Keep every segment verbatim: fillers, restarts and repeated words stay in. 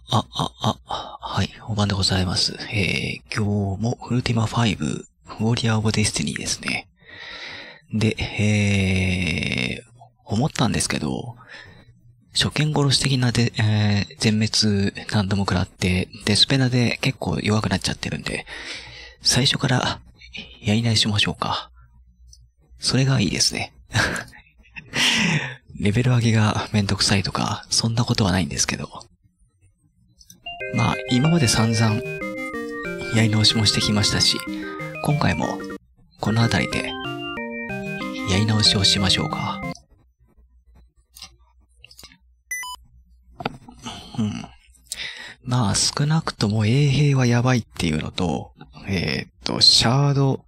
あ、あ、あ、はい、本番でございます。えー、今日もフルティマファイブ、ウォリアー・オブ・デスティニーですね。で、えー、思ったんですけど、初見殺し的なで、えー、全滅何度も食らって、デスペナで結構弱くなっちゃってるんで、最初からやり直しましょうか。それがいいですね。レベル上げがめんどくさいとか、そんなことはないんですけど。まあ、今まで散々やり直しもしてきましたし、今回もこのあたりでやり直しをしましょうか。うん。まあ、少なくとも衛兵はやばいっていうのと、えー、っと、シャード、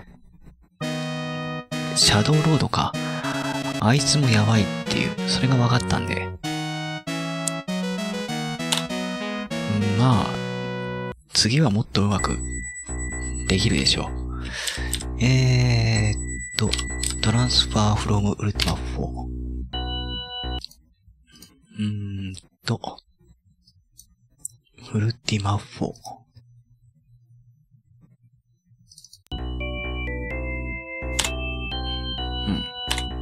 シャドウロードか。あいつもやばいっていう、それが分かったんで。まあ、次はもっとうまくできるでしょう。えーっと、トランスファーフロムウルティマフォー。うーんと、ウルティマフォー。うん。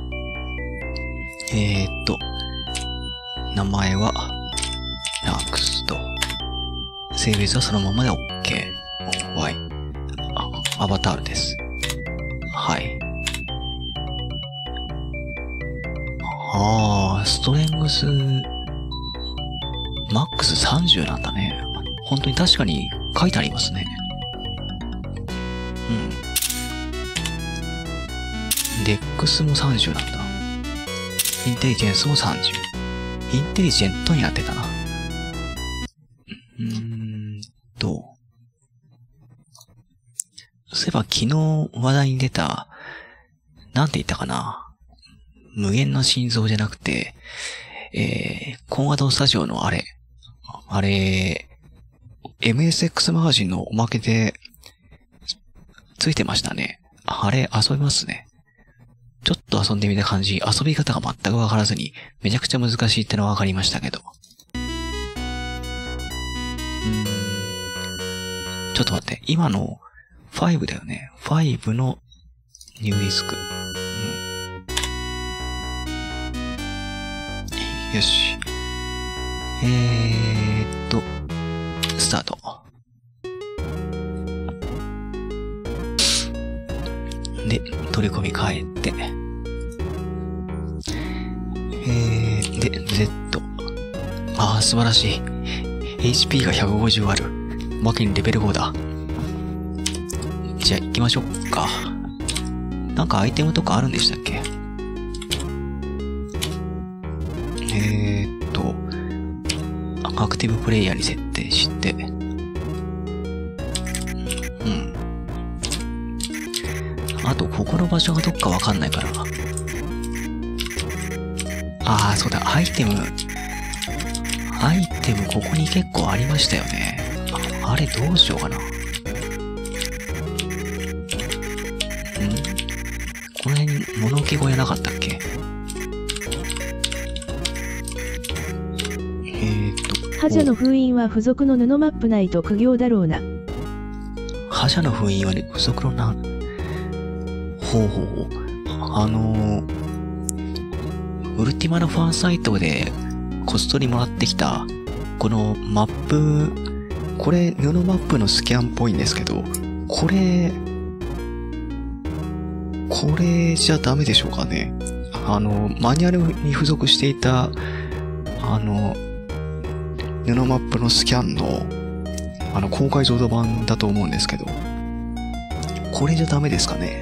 えーっと、名前は、ナークスと、性別はそのままで OK。Y。あ、アバタールです。はい。あー、ストレングス、マックスさんじゅうなんだね。本当に確かに書いてありますね。うん。デックスもさんじゅうなんだ。インテリジェンスもさんじゅう。インテリジェントになってたな。うーんと。そういえば昨日話題に出た、なんて言ったかな。無限の心臓じゃなくて、えー、コンアドスタジオのあれ、あれ、エムエスエックス マガジンのおまけで、ついてましたね。あれ、遊びますね。ちょっと遊んでみた感じ、遊び方が全くわからずに、めちゃくちゃ難しいってのはわかりましたけど。うーん。ちょっと待って、今の、ファイブだよね。ファイブのニューディスク。うん。よし。えーっと、スタート。で、取り込み変えて。えー、で、Z。ああ、素晴らしい。エイチピー がひゃくごじゅうある。おまけにレベルごだ。じゃあ行きましょうか。なんかアイテムとかあるんでしたっけ？えーっと、アクティブプレイヤーに設定して、うん。あと、ここの場所がどっかわかんないから。ああ、そうだ、アイテム。アイテム、ここに結構ありましたよね。あ、あれどうしようかな。ん？この辺に物置小屋なかったっけ？えーっと。 覇者の封印は付属の布マップないと苦行だろうな。 覇者の封印はね、付属のな、ほうほうほう。あのー、ウルティマのファンサイトでこっそりもらってきた、このマップ、これ布マップのスキャンっぽいんですけど、これ、これじゃダメでしょうかね。あの、マニュアルに付属していた、あの、布マップのスキャンの、あの、高解像度版だと思うんですけど、これじゃダメですかね。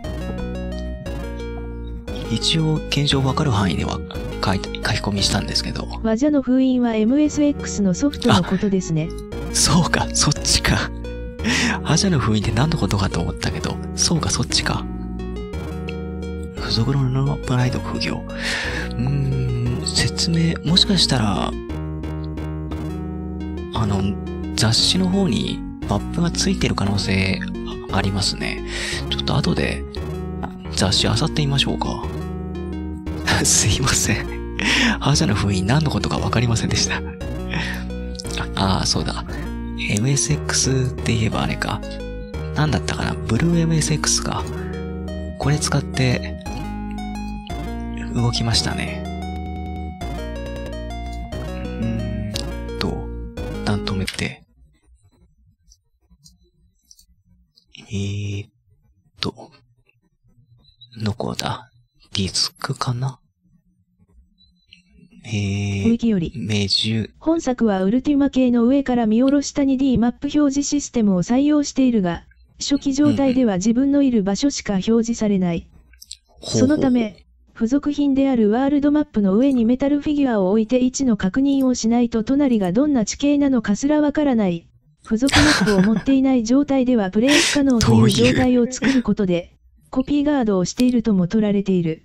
一応、検証わかる範囲では書いて、書き込みしたんですけど。 覇者の封印は エムエスエックス のソフトのことですね。 そうか、そっちか。覇者の封印って何のことかと思ったけど、そうか、そっちか。付属の布マップないと苦行。うーん、説明、もしかしたら、あの、雑誌の方にマップがついてる可能性ありますね。ちょっと後で雑誌漁ってみましょうか。すいません。覇者の封印何のことかわかりませんでした。あ、 ああ、そうだ。エムエスエックス って言えばあれか。なんだったかな、ブルーエムエスエックス か。これ使って、動きましたね。うーんと、一旦止めて。えーっと、どこだ？ディスクかな？えー、 ウィキより。 メジュ。 本作はウルティマ系の上から見下ろした にディー マップ表示システムを採用しているが、初期状態では自分のいる場所しか表示されない。うん、そのため、付属品であるワールドマップの上にメタルフィギュアを置いて位置の確認をしないと隣がどんな地形なのかすらわからない。付属マップを持っていない状態ではプレイ不可能という状態を作ることで、コピーガードをしているとも取られている。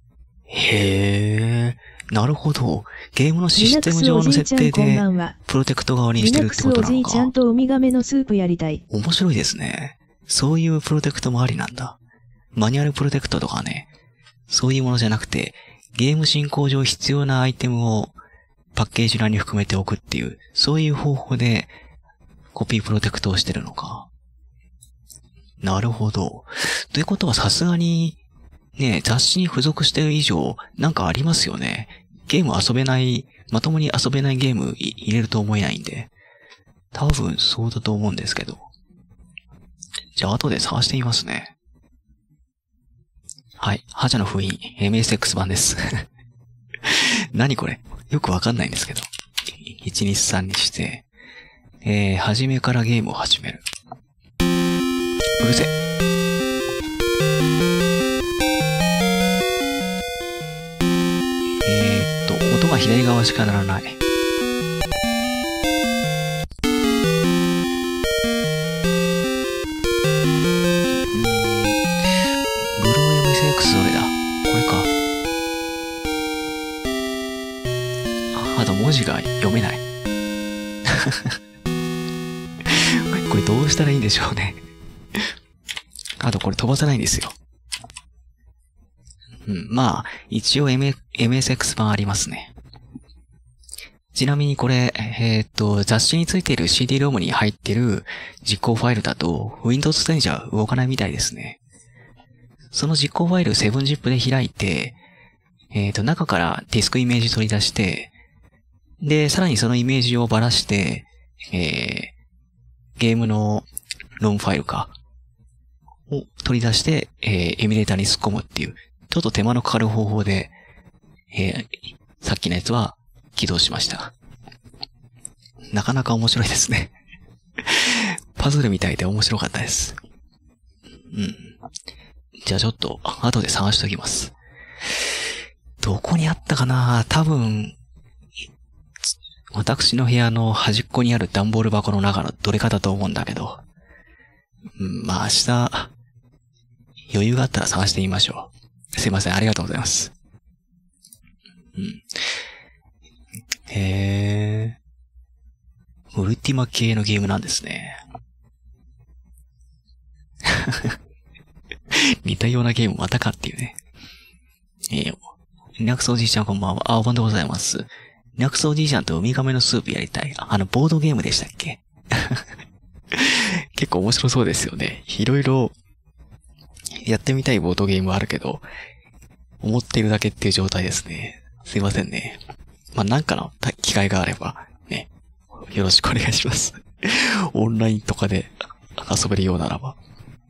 へー、なるほど。ゲームのシステム上の設定で、プロテクト側にしてるってことなのか。 リナックスおじいちゃんとウミガメのスープやりたい。 面白いですね。そういうプロテクトもありなんだ。マニュアルプロテクトとかね、そういうものじゃなくて、ゲーム進行上必要なアイテムをパッケージ欄に含めておくっていう、そういう方法でコピープロテクトをしてるのか。なるほど。ということはさすがに、ね、雑誌に付属してる以上、なんかありますよね。ゲーム遊べない、まともに遊べないゲーム入れると思えないんで。多分そうだと思うんですけど。じゃあ後で探してみますね。はい。覇者の封印 エムエスエックス 版です。何これ？よくわかんないんですけど。いちにさんにして、えー、初めからゲームを始める。うるせえ。えーっと、音が左側しかならない。文字が読めない。これどうしたらいいんでしょうね。あとこれ飛ばせないんですよ。うん、まあ、一応 エムエスエックス 版ありますね。ちなみにこれ、えー、っと、雑誌についている シーディー ロムに入っている実行ファイルだと ウィンドウズテンじゃ動かないみたいですね。その実行ファイル セブンジップ で開いて、えー、っと、中からディスクイメージ取り出して、で、さらにそのイメージをばらして、えー、ゲームのロムファイルか、を取り出して、えー、エミュレーターに突っ込むっていう、ちょっと手間のかかる方法で、えー、さっきのやつは起動しました。なかなか面白いですね。パズルみたいで面白かったです。うん。じゃあちょっと、後で探しておきます。どこにあったかな？多分、私の部屋の端っこにある段ボール箱の中のどれかだと思うんだけど。うん、まあ明日、余裕があったら探してみましょう。すいません、ありがとうございます。うん。へー。ウルティマ系のゲームなんですね。似たようなゲームまたかっていうね。えー、リナックスおじいちゃんこんばんは。あ、おばんでございます。リナックスおじいちゃんとウミガメのスープやりたい。あの、ボードゲームでしたっけ？結構面白そうですよね。いろいろ、やってみたいボードゲームはあるけど、思っているだけっていう状態ですね。すいませんね。まあ、なんかの機会があれば、ね、よろしくお願いします。オンラインとかで遊べるようならば。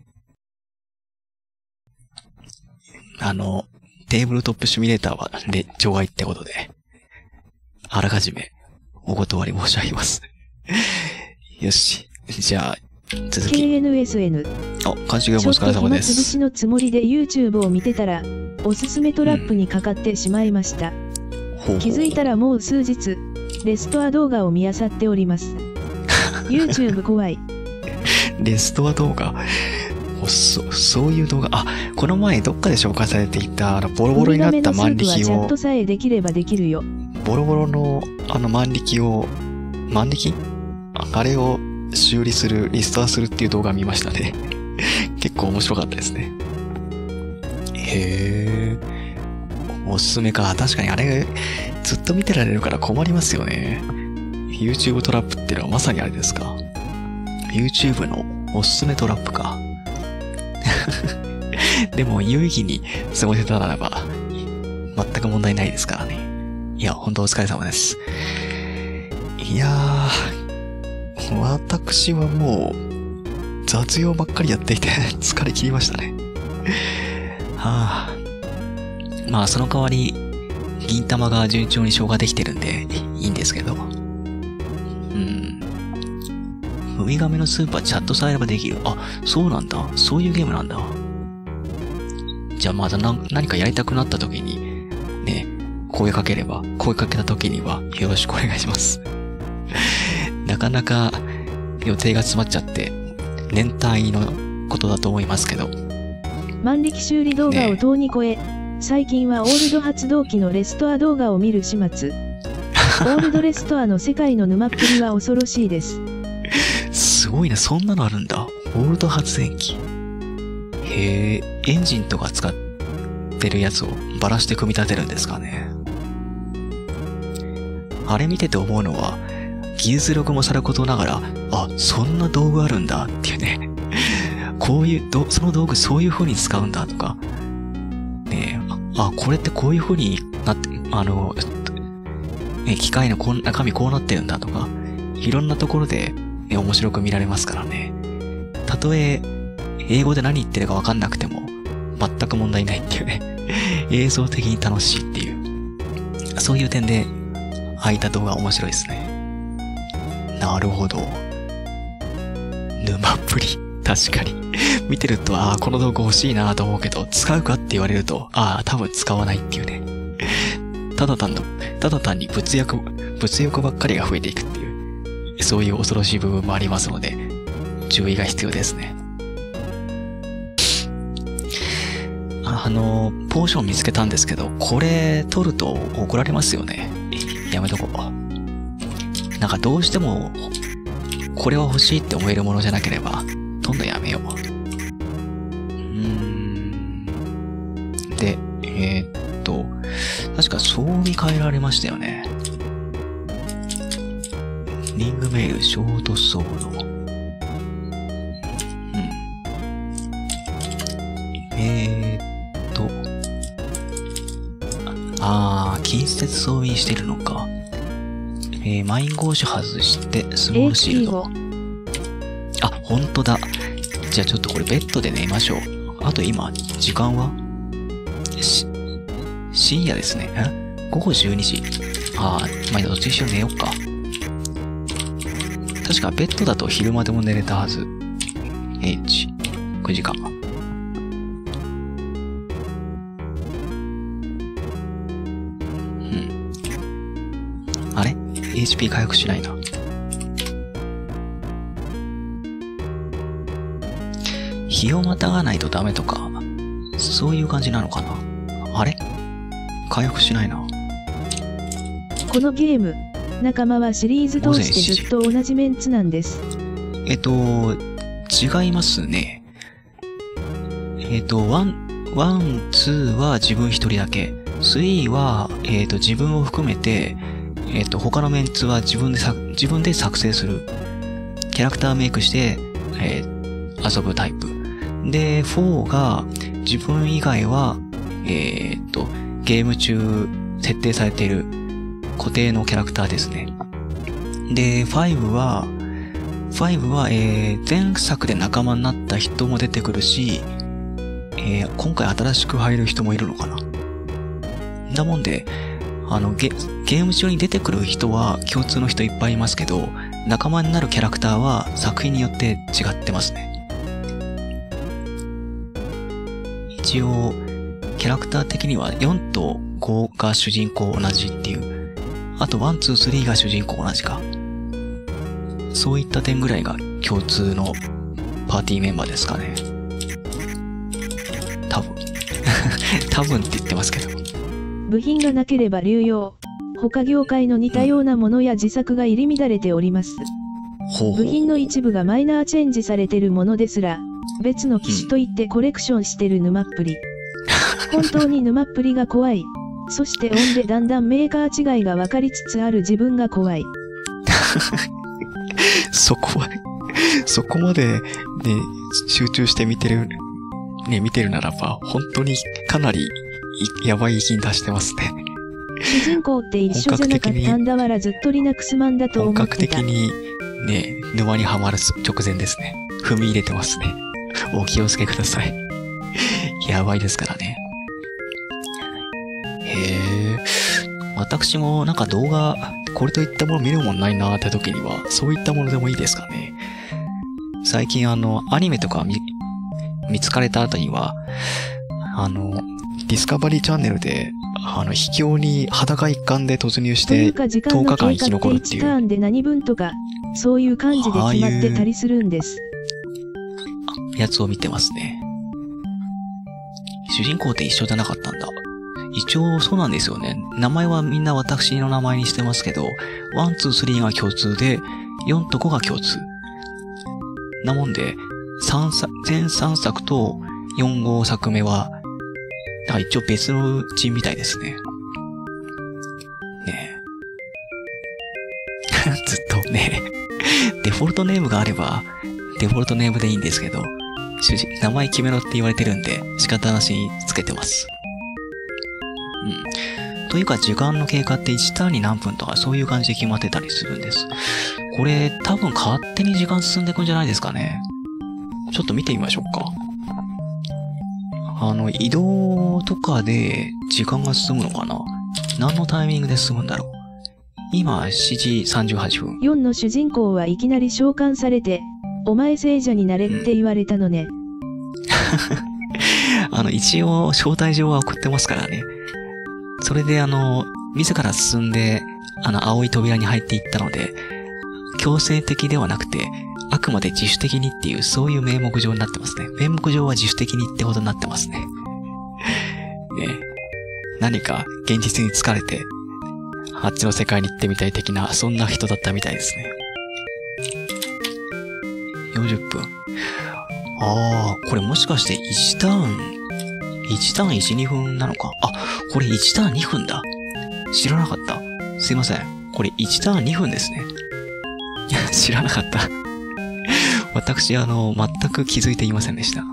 あの、テーブルトップシミュレーターはで除外ってことで、あらかじめお断り申し上げます。よし。じゃあ、続き。 ケーエヌエスエヌ。 あ、監修がお疲れ様です。 ちょっと暇つぶしのつもりで YouTube を見てたら、おすすめトラップにかかってしまいました。うん、気づいたらもう数日、レストア動画を見漁っております。YouTube 怖い。 レストア動画そ、そういう動画、あ、この前どっかで紹介されていた、あの、ボロボロになった万力を、チャットさえできればできるよ。 ボロボロの、あの万力を、万力？あれを修理する、リストアするっていう動画見ましたね。結構面白かったですね。へー。おすすめか。確かにあれ、ずっと見てられるから困りますよね。 YouTube トラップっていうのはまさにあれですか？ YouTube のおすすめトラップか。でも有意義に過ごせたならば全く問題ないですからね。いや、本当お疲れ様です。いやー、私はもう雑用ばっかりやっていて疲れ切りましたね。はあ、まあその代わり銀玉が順調に消化できてるんでいいんですけど。うん。ウミガメのスープはチャットさえればできる。あ、そうなんだ。そういうゲームなんだ。じゃあまた何何かやりたくなった時に、ね、声かければ、声かけた時にはよろしくお願いします。なかなか予定が詰まっちゃって、年単位のことだと思いますけど。 万力修理動画をとうに超え、ね、最近はオールド発動機のレストア動画を見る始末。オールドレストアの世界の沼っぷりは恐ろしいです。 すごいね、そんなのあるんだ。オールド発電機。へえ、エンジンとか使ってるやつをバラして組み立てるんですかね。あれ見てて思うのは、技術力もさることながら、あ、そんな道具あるんだっていうね。こういうど、その道具そういう風に使うんだとか、ねえ、あ、これってこういう風になって、あの、ね、機械のこん中身こうなってるんだとか、いろんなところで、ね、面白く見られますからね。たとえ、英語で何言ってるかわかんなくても、全く問題ないっていうね。映像的に楽しいっていう。そういう点で、ああいった動画面白いですね。なるほど。沼っぷり。確かに。見てると、ああ、この動画欲しいなと思うけど、使うかって言われると、ああ、多分使わないっていうね。ただ単の、ただ単に物欲、物欲ばっかりが増えていくっていう、そういう恐ろしい部分もありますので、注意が必要ですね。あの、ポーション見つけたんですけど、これ取ると怒られますよね。やめとこう。なんかどうしても、これは欲しいって思えるものじゃなければ、どんどんやめよう。うーん。で、えー、っと、確か装備変えられましたよね。リングメール、ショートソード。うん。えー、っと、あー、近接装備にしてるのか。えー、マインゴーシュ外して、スモールシールド。あ、ほんとだ。じゃあちょっとこれベッドで寝ましょう。あと今、時間はし、深夜ですね。え午後じゅうにじ。あー、まあ、どっちにしろ寝よっか。確かベッドだと昼間でも寝れたはず。H、くじかん。うん。あれ エイチピー 回復しないな。日をまたがないとダメとか、そういう感じなのかな。あれ回復しないな。 このゲーム、仲間はシリーズ通してずっと同じメンツなんです。 えっと、違いますね。えっと、ワン、ワン、ツーは自分一人だけ。スリーは、えっと、自分を含めて、えっと、他のメンツは自分でさ、自分で作成する。キャラクターメイクして、えー、遊ぶタイプ。で、フォーが、自分以外は、えー、っと、ゲーム中設定されている固定のキャラクターですね。で、ファイブは、ファイブは、えー、前作で仲間になった人も出てくるし、えー、今回新しく入る人もいるのかな。だもんで、あの、ゲ、ゲーム中に出てくる人は共通の人いっぱいいますけど、仲間になるキャラクターは作品によって違ってますね。一応、キャラクター的にはよんとごが主人公同じっていう。あといち、に、さんが主人公同じか。そういった点ぐらいが共通のパーティーメンバーですかね。多分。多分って言ってますけど。 部品がなければ流用。他業界の似たようなものや自作が入り乱れております。 ほうほう。 部品の一部がマイナーチェンジされてるものですら、別の機種と言ってコレクションしてる沼っぷり。本当に沼っぷりが怖い。そしてオンでだんだんメーカー違いが分かりつつある自分が怖い。 そこまで、そこまでね、集中して見てる、ね、見てるならば、本当にかなりやばい意見出してますね。 主人公って一緒じゃなかったんだわらずっとリナックスマンだと思ってた。 本格的にね、沼にはまる直前ですね。踏み入れてますね。お気をつけください。やばいですからね。へえ。私もなんか動画、これといったもの見るもんないなーって時には、そういったものでもいいですかね。最近あの、アニメとか見、見つかれた後には、あの、ディスカバリーチャンネルで、あの、秘境に裸一貫で突入して、とおかかん生き残るっていう。 ターンで何分とか、そういう感じで決まってたりするんです。 やつを見てますね。主人公って一緒じゃなかったんだ。一応そうなんですよね。名前はみんな私の名前にしてますけど、ワン、ツー、スリーが共通で、よんとごが共通。なもんで、三作、全さんさくとよん、ごさくめは、だから一応別の人みたいですね。ねえ。ずっとね、デフォルトネームがあれば、デフォルトネームでいいんですけど、主人、名前決めろって言われてるんで、仕方なしにつけてます。うん。というか、時間の経過っていちターンに何分とかそういう感じで決まってたりするんです。これ、多分勝手に時間進んでいくんじゃないですかね。ちょっと見てみましょうか。あの、移動とかで時間が進むのかな？何のタイミングで進むんだろう？今、しちじさんじゅうはっぷん。 よんの主人公はいきなり召喚されて、お前聖者になれって言われたのね。 うん、あの、一応、招待状は送ってますからね。それであの、自ら進んで、あの、青い扉に入っていったので、強制的ではなくて、あくまで自主的にっていう、そういう名目上になってますね。名目上は自主的にってことになってますね。ね。何か現実に疲れて、あっちの世界に行ってみたい的な、そんな人だったみたいですね。よんじゅっぷん。ああ、これもしかしていちターン、いちターンいち、にふんなのか。あ、これいちターンにふんだ。知らなかった。すいません。これいちターンにふんですね。知らなかった。私、あの、全く気づいていませんでした。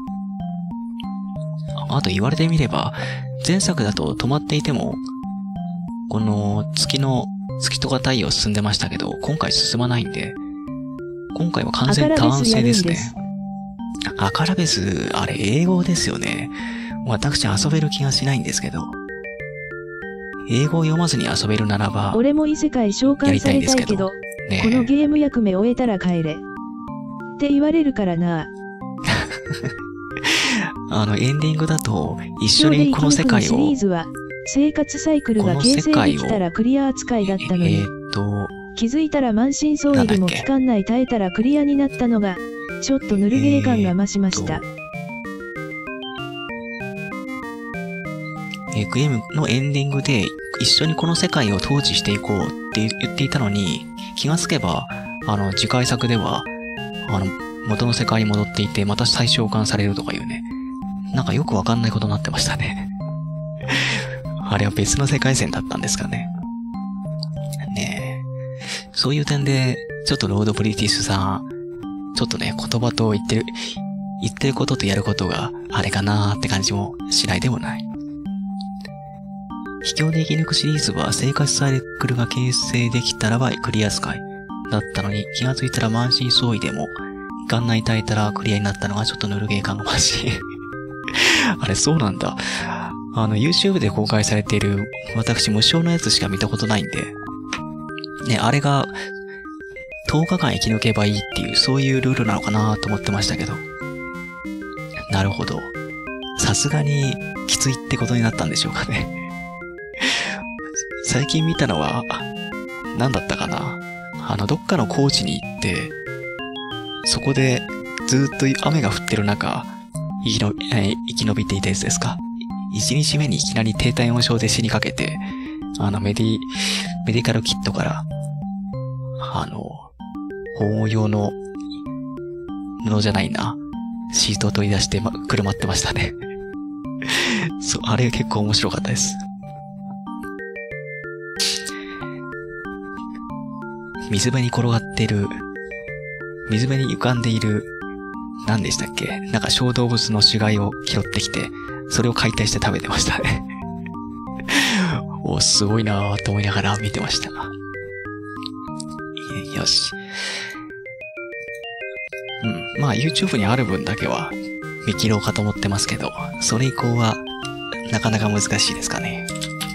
あと言われてみれば、前作だと止まっていても、この月の、月とか太陽進んでましたけど、今回進まないんで、今回は完全にターン制ですね。アカラベス、あれ英語ですよね。私遊べる気がしないんですけど。英語を読まずに遊べるならば、 俺も異世界召喚されたいけど、ね、このゲーム役目終えたら帰れ。って言われるからな。 あの、エンディングだと、一緒にこの世界を、 シリーズは生活サイクルが形成できたらクリア扱いだったのに、えー、っと気づいたら満身創痍でも期間内耐えたらクリアになったのが、ちょっとぬるゲー感が増しました。 えー、ゲームのエンディングで、一緒にこの世界を統治していこうって言っていたのに、気がつけば、あの、次回作では、あの、元の世界に戻っていて、また再召喚されるとかいうね。なんかよくわかんないことになってましたね。あれは別の世界線だったんですかね。ねえ。そういう点で、ちょっとロードブリティッシュさん、ちょっとね、言葉と言ってる、言ってることとやることがあれかなーって感じもしないでもない。秘境で生き抜くシリーズは生活サイクルが形成できたらばクリア使いだったのに、気がついたら満身創痍でも、元内耐えたらクリアになったのがちょっとぬるゲー感がましい。あれ、そうなんだ。あの、YouTube で公開されている、私無償のやつしか見たことないんで、ね、あれが、とおかかん生き抜けばいいっていう、そういうルールなのかなと思ってましたけど。なるほど。さすがに、きついってことになったんでしょうかね。最近見たのは、何だったかな。あの、どっかの高地に行って、そこで、ずっと雨が降ってる中、生きの、えー、生き延びていたやつですか。一日目にいきなり低体温症で死にかけて、あの、メディ、メディカルキットから、あの、保護用の布じゃないな、シートを取り出して、ま、くるまってましたね。そう、あれ結構面白か水辺に転がっている、水辺に浮かんでいる、何でしたっけ？なんか小動物の死骸を拾ってきて、それを解体して食べてましたね。お、すごいなぁと思いながら見てました。よし。うん。まあ YouTube にある分だけは見切ろうかと思ってますけど、それ以降はなかなか難しいですかね。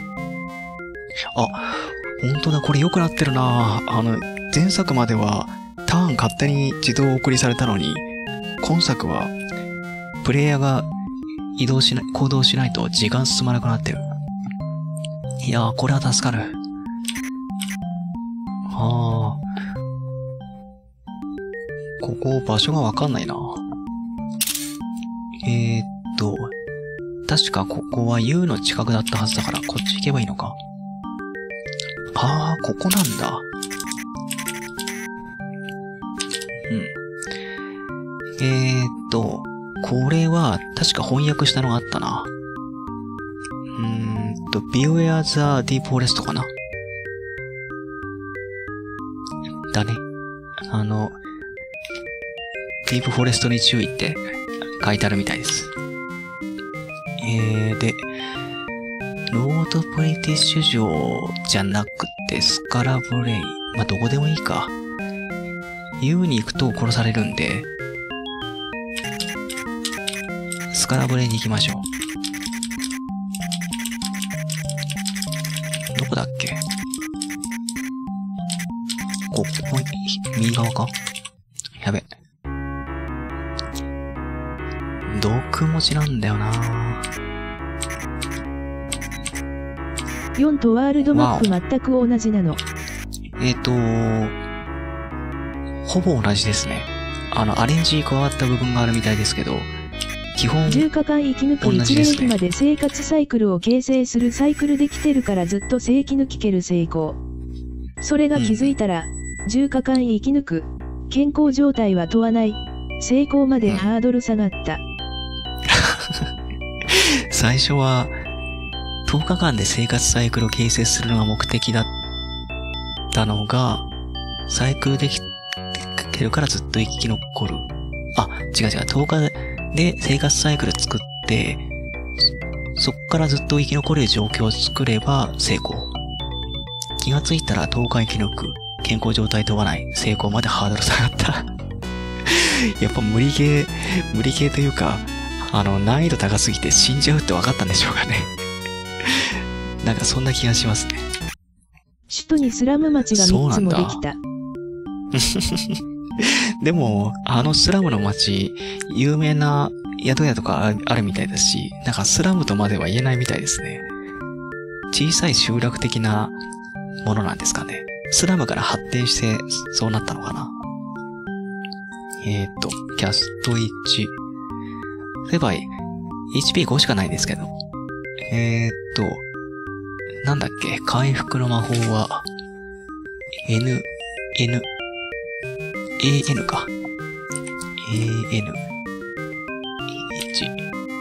あ、本当だ、これ良くなってるなぁ。あの、前作まではターン勝手に自動送りされたのに、今作はプレイヤーが移動しない、行動しないと時間進まなくなってる。いやー、これは助かる。あー。ここ、場所がわかんないな。えーっと、確かここは U の近くだったはずだから、こっち行けばいいのか。あー、ここなんだ。うん。えーっと、これは、確か翻訳したのがあったな。うーんと、Beware the Deep Forest かな。だね。あの、ディープフォレストに注意って書いてあるみたいです。えー、で、ロードブリティッシュ城じゃなくてスカラブレイ。まあ、どこでもいいか。U に行くと殺されるんで、スカラブレイに行きましょう。どこだっけ？ここ、右側か？やべ。毒文字なんだよな。 よんとワールドマップ全く同じなの。 えっと、ほぼ同じですね。あの、アレンジに加わった部分があるみたいですけど、基本、 じゅうかかん生き抜くいち連期まで生活サイクルを形成するサイクルできてるからずっと生き抜きける成功。それが気づいたら、うん、じゅうかかん生き抜く、健康状態は問わない、成功までハードル下がった。うん最初は、とおかかんで生活サイクルを形成するのが目的だったのが、サイクルできてるからずっと生き残る。あ、違う違う、とおかで生活サイクル作って、そっからずっと生き残れる状況を作れば成功。気がついたらとおか生き抜く、健康状態問わない、成功までハードル下がった。やっぱ無理ゲー、無理ゲーというか、あの、難易度高すぎて死んじゃうって分かったんでしょうかね。なんかそんな気がしますね。 首都にスラム町がみっつもできた。 でも、あのスラムの町、有名な宿屋とかあるみたいだし、なんかスラムとまでは言えないみたいですね。小さい集落的なものなんですかね。スラムから発展してそうなったのかな。えーっと、キャストいち。そういえば、エイチピーご しかないんですけど。えーっと、なんだっけ、回復の魔法は、N、N、エーエヌ か。エーエヌ、いち。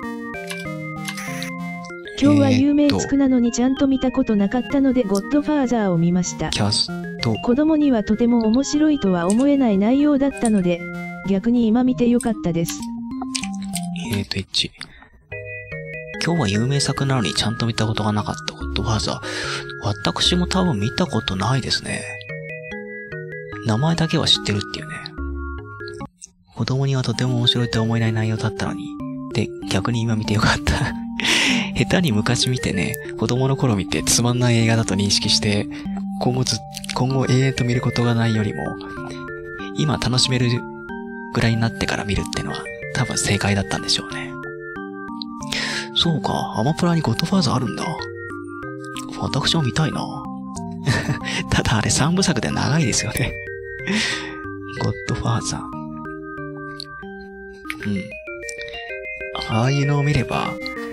今日は有名つくなのにちゃんと見たことなかったのでゴッドファーザーを見ました。 キャスト。 子供にはとても面白いとは思えない内容だったので、逆に今見てよかったです。 えーと、いち。今日は有名作なのにちゃんと見たことがなかったゴッドファーザー。私も多分見たことないですね。名前だけは知ってるっていうね。子供にはとても面白いとは思えない内容だったのに。で、逆に今見てよかった。下手に昔見てね、子供の頃見てつまんない映画だと認識して、今後ず、今後永遠と見ることがないよりも、今楽しめるぐらいになってから見るってのは多分正解だったんでしょうね。そうか、アマプラにゴッドファーザーあるんだ。私も見たいな。ただあれ三部作で長いですよね。ゴッドファーザー。うん。ああいうのを見れば、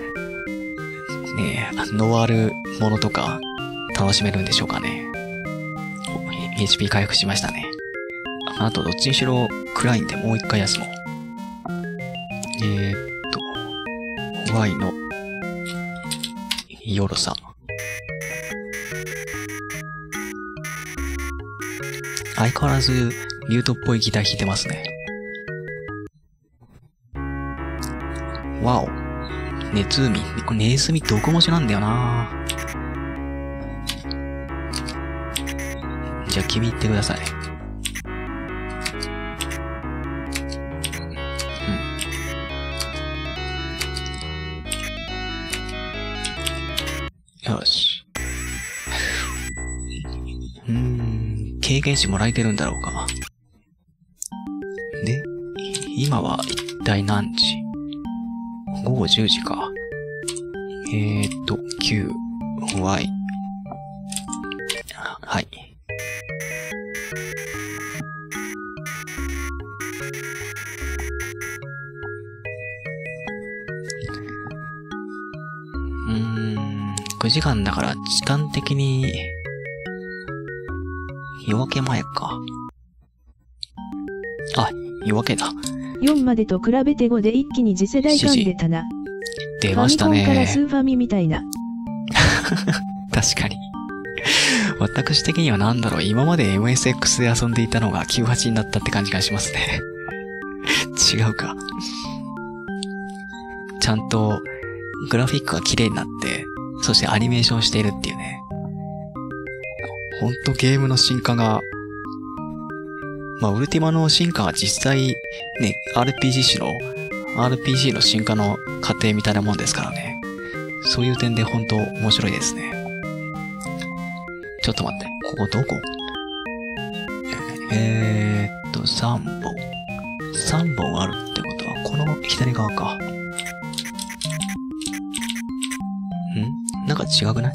ねえ、ノワールものとか楽しめるんでしょうかね。エイチピー 回復しましたね。あとどっちにしろ暗いんでもう一回休もう。えー、っと、Y のヨロさ。 相変わらず、ミュートっぽいギター弾いてますね。わお。ネズミ。これネズミ毒文字なんだよな。じゃあ君言ってください。うん。よし。うーん、経験値もらえてるんだろうか。で、今は一体何時？ごごじゅうじか。えーっと、キューワイ。はい。うーん、くじかんだから時間的に、夜明け前か。あ、夜明けだ。 よんまでと比べてごで一気に次世代感出たな。 出ましたね。 ファミコンからスーファミみたいな。 確かに。私的にはなんだろう、今まで エムエスエックス で遊んでいたのがきゅうじゅうはちになったって感じがしますね。違うか。ちゃんとグラフィックが綺麗になって、そしてアニメーションしているっていうね。ほんとゲームの進化が、まあ、ウルティマの進化が実際、ね、アールピージー 種の、アールピージー の進化の過程みたいなもんですからね。そういう点でほんと面白いですね。ちょっと待って、ここどこ？えーっと、さんぼん。さんぼんあるってことは、この左側か。ん？なんか違くない？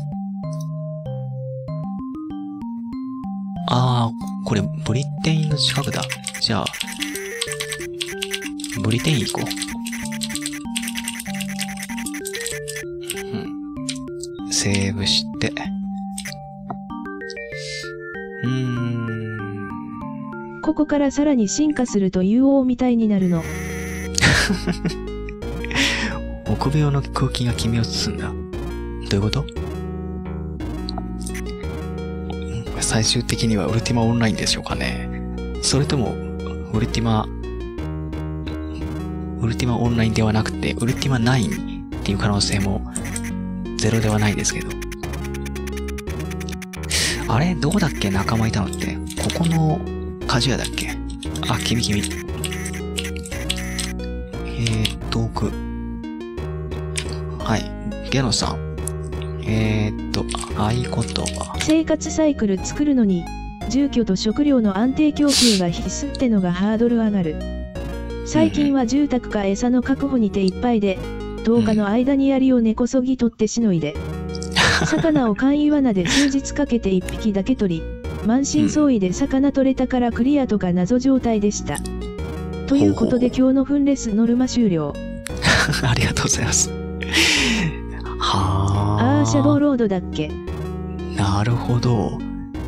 あー、これ、ブリテインの近くだ。じゃあ、ブリテイン行こう。うん。セーブして。うーん。 ここからさらに進化すると ユーオー みたいになるの。 臆病の空気が君を包んだ。どういうこと？最終的にはウルティマオンラインでしょうかね。それとも、ウルティマ、ウルティマオンラインではなくて、ウルティマナインっていう可能性もゼロではないですけど。あれどこだっけ仲間いたのって。ここの鍛冶屋だっけ？あ、君君。えーっと、奥。はい。ゲノさん。えーっと、合言葉。 生活サイクル作るのに、住居と食料の安定供給が必須ってのがハードル上がる。最近は住宅か餌の確保に手いっぱいで、とおかの間に槍を根こそぎ取ってしのいで。魚を簡易罠で数日かけていっぴきだけ取り、満身創痍で魚取れたからクリアとか謎状態でした。ということで今日のフンレスノルマ終了。 ありがとうございます。はあー、シャドウロードだっけ。 なるほど。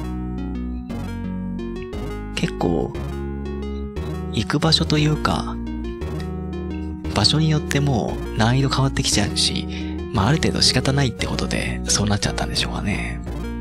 結構、行く場所というか、場所によっても難易度変わってきちゃうし、まあある程度仕方ないってことで、そうなっちゃったんでしょうかね。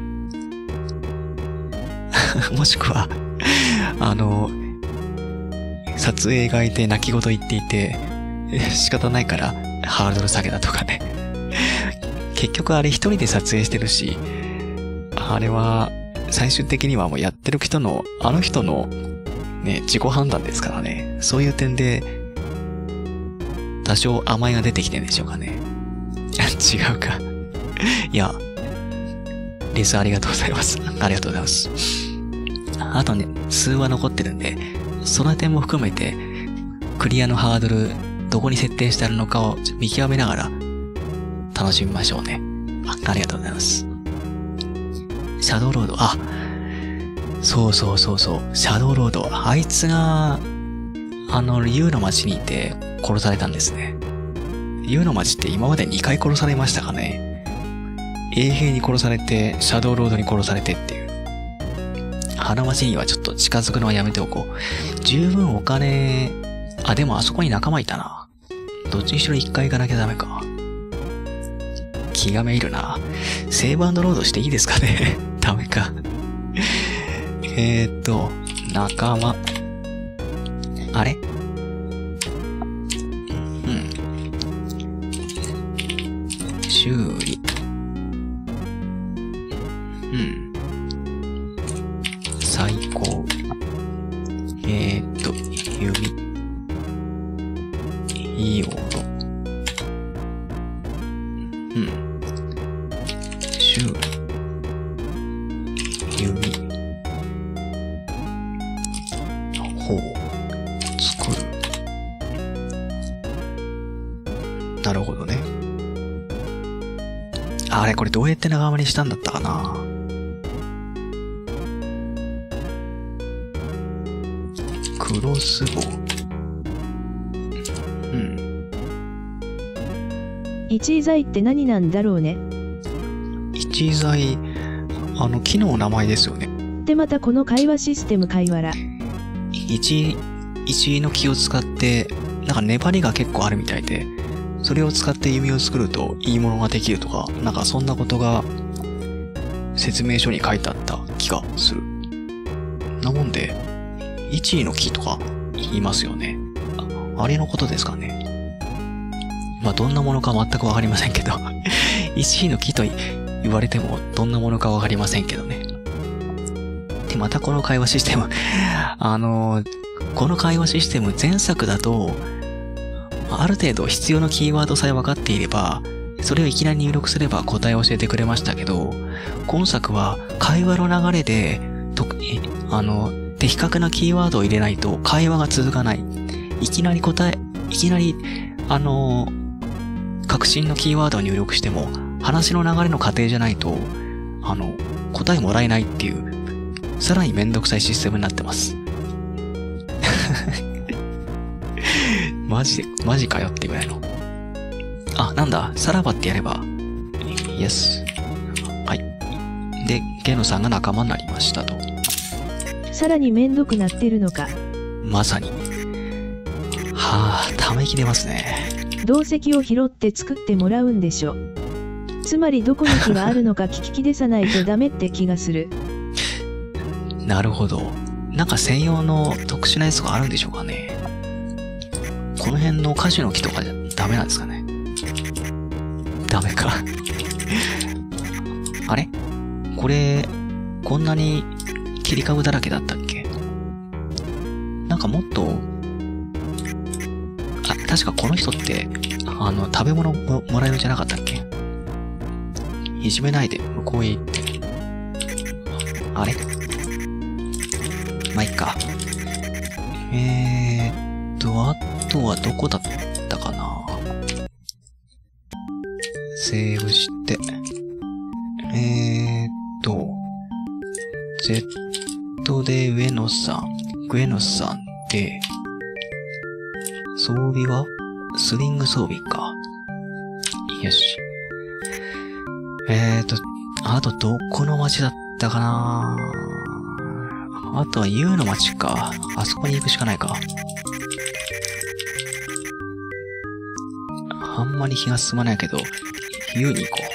もしくは、あの、撮影がいて泣き言言っていて、仕方ないからハードル下げたとかね。結局あれ一人で撮影してるし、あれは最終的にはもうやってる人の、あの人のね、自己判断ですからね。そういう点で、多少甘えが出てきてるんでしょうかね。違うか。いや、レスありがとうございます。ありがとうございます。あとね、数話残ってるんで、その点も含めて、クリアのハードル、どこに設定してあるのかを見極めながら、楽しみましょうね。あ、ありがとうございます。シャドウロード、あ、そうそうそうそう、シャドウロード。あいつが、あの、ユウの町にいて殺されたんですね。ユウの町って今までにかい殺されましたかね。衛兵に殺されて、シャドウロードに殺されてっていう。あの町にはちょっと近づくのはやめておこう。十分お金、あ、でもあそこに仲間いたな。どっちにしろ一回行かなきゃダメか。気がめいるな。セーブ&ロードしていいですかね。ダメか。えーっと、 仲間。あれ？うん。修理。うん。最高。えーっと、弓。いい音。うん。修理。弓。ほう。作る。なるほどね。あれ、これどうやって長回りしたんだったかな。クロスボウ。うん。 一位材って何なんだろうね。 一位材、あの、木の名前ですよね。 で、またこの会話システム会話ら。 一位、一位の木を使って、なんか粘りが結構あるみたいで、それを使って弓を作るといいものができるとか、なんかそんなことが説明書に書いてあった気がする。なもんで、一位の木とか言いますよね。あ、あれのことですかね。まあ、どんなものか全くわかりませんけど、一位の木と言われてもどんなものかわかりませんけどね。で、またこの会話システム、あの、この会話システム前作だと、ある程度必要なキーワードさえ分かっていれば、それをいきなり入力すれば答えを教えてくれましたけど、今作は会話の流れで、と、あの、的確なキーワードを入れないと会話が続かない。いきなり答え、いきなり、あの、確信のキーワードを入力しても、話の流れの過程じゃないと、あの、答えもらえないっていう、さらにめんどくさいシステムになってます。マジで、マジかよってぐらいの。あ、なんだ、さらばってやれば、イエス。はい。で、ゲノさんが仲間になりましたと。 さらにめんどくなってるのか。 まさに。はあ、ため息出ますね。 銅石を拾って作ってもらうんでしょ。つまりどこに木があるのか聞き出さないとダメって気がする。 なるほど。なんか専用の特殊なやつがあるんでしょうかね。この辺の果樹の木とかじゃダメなんですかね。ダメか。あれ？これ、こんなに切り株だらけだったっけ？なんかもっと、あ、確かこの人って、あの、食べ物ももらえるんじゃなかったっけ？いじめないで、向こうへ行って。あれ？まあ、いっか。えーっと、あとはどこだったかな？セーブして。えーっと、Z で上野さん、上野さんで、装備はスリング装備か。よし。えーっと、あとどこの町だったかな？あとは U の町か。あそこに行くしかないか。あんまり気が進まないけど、U に行こ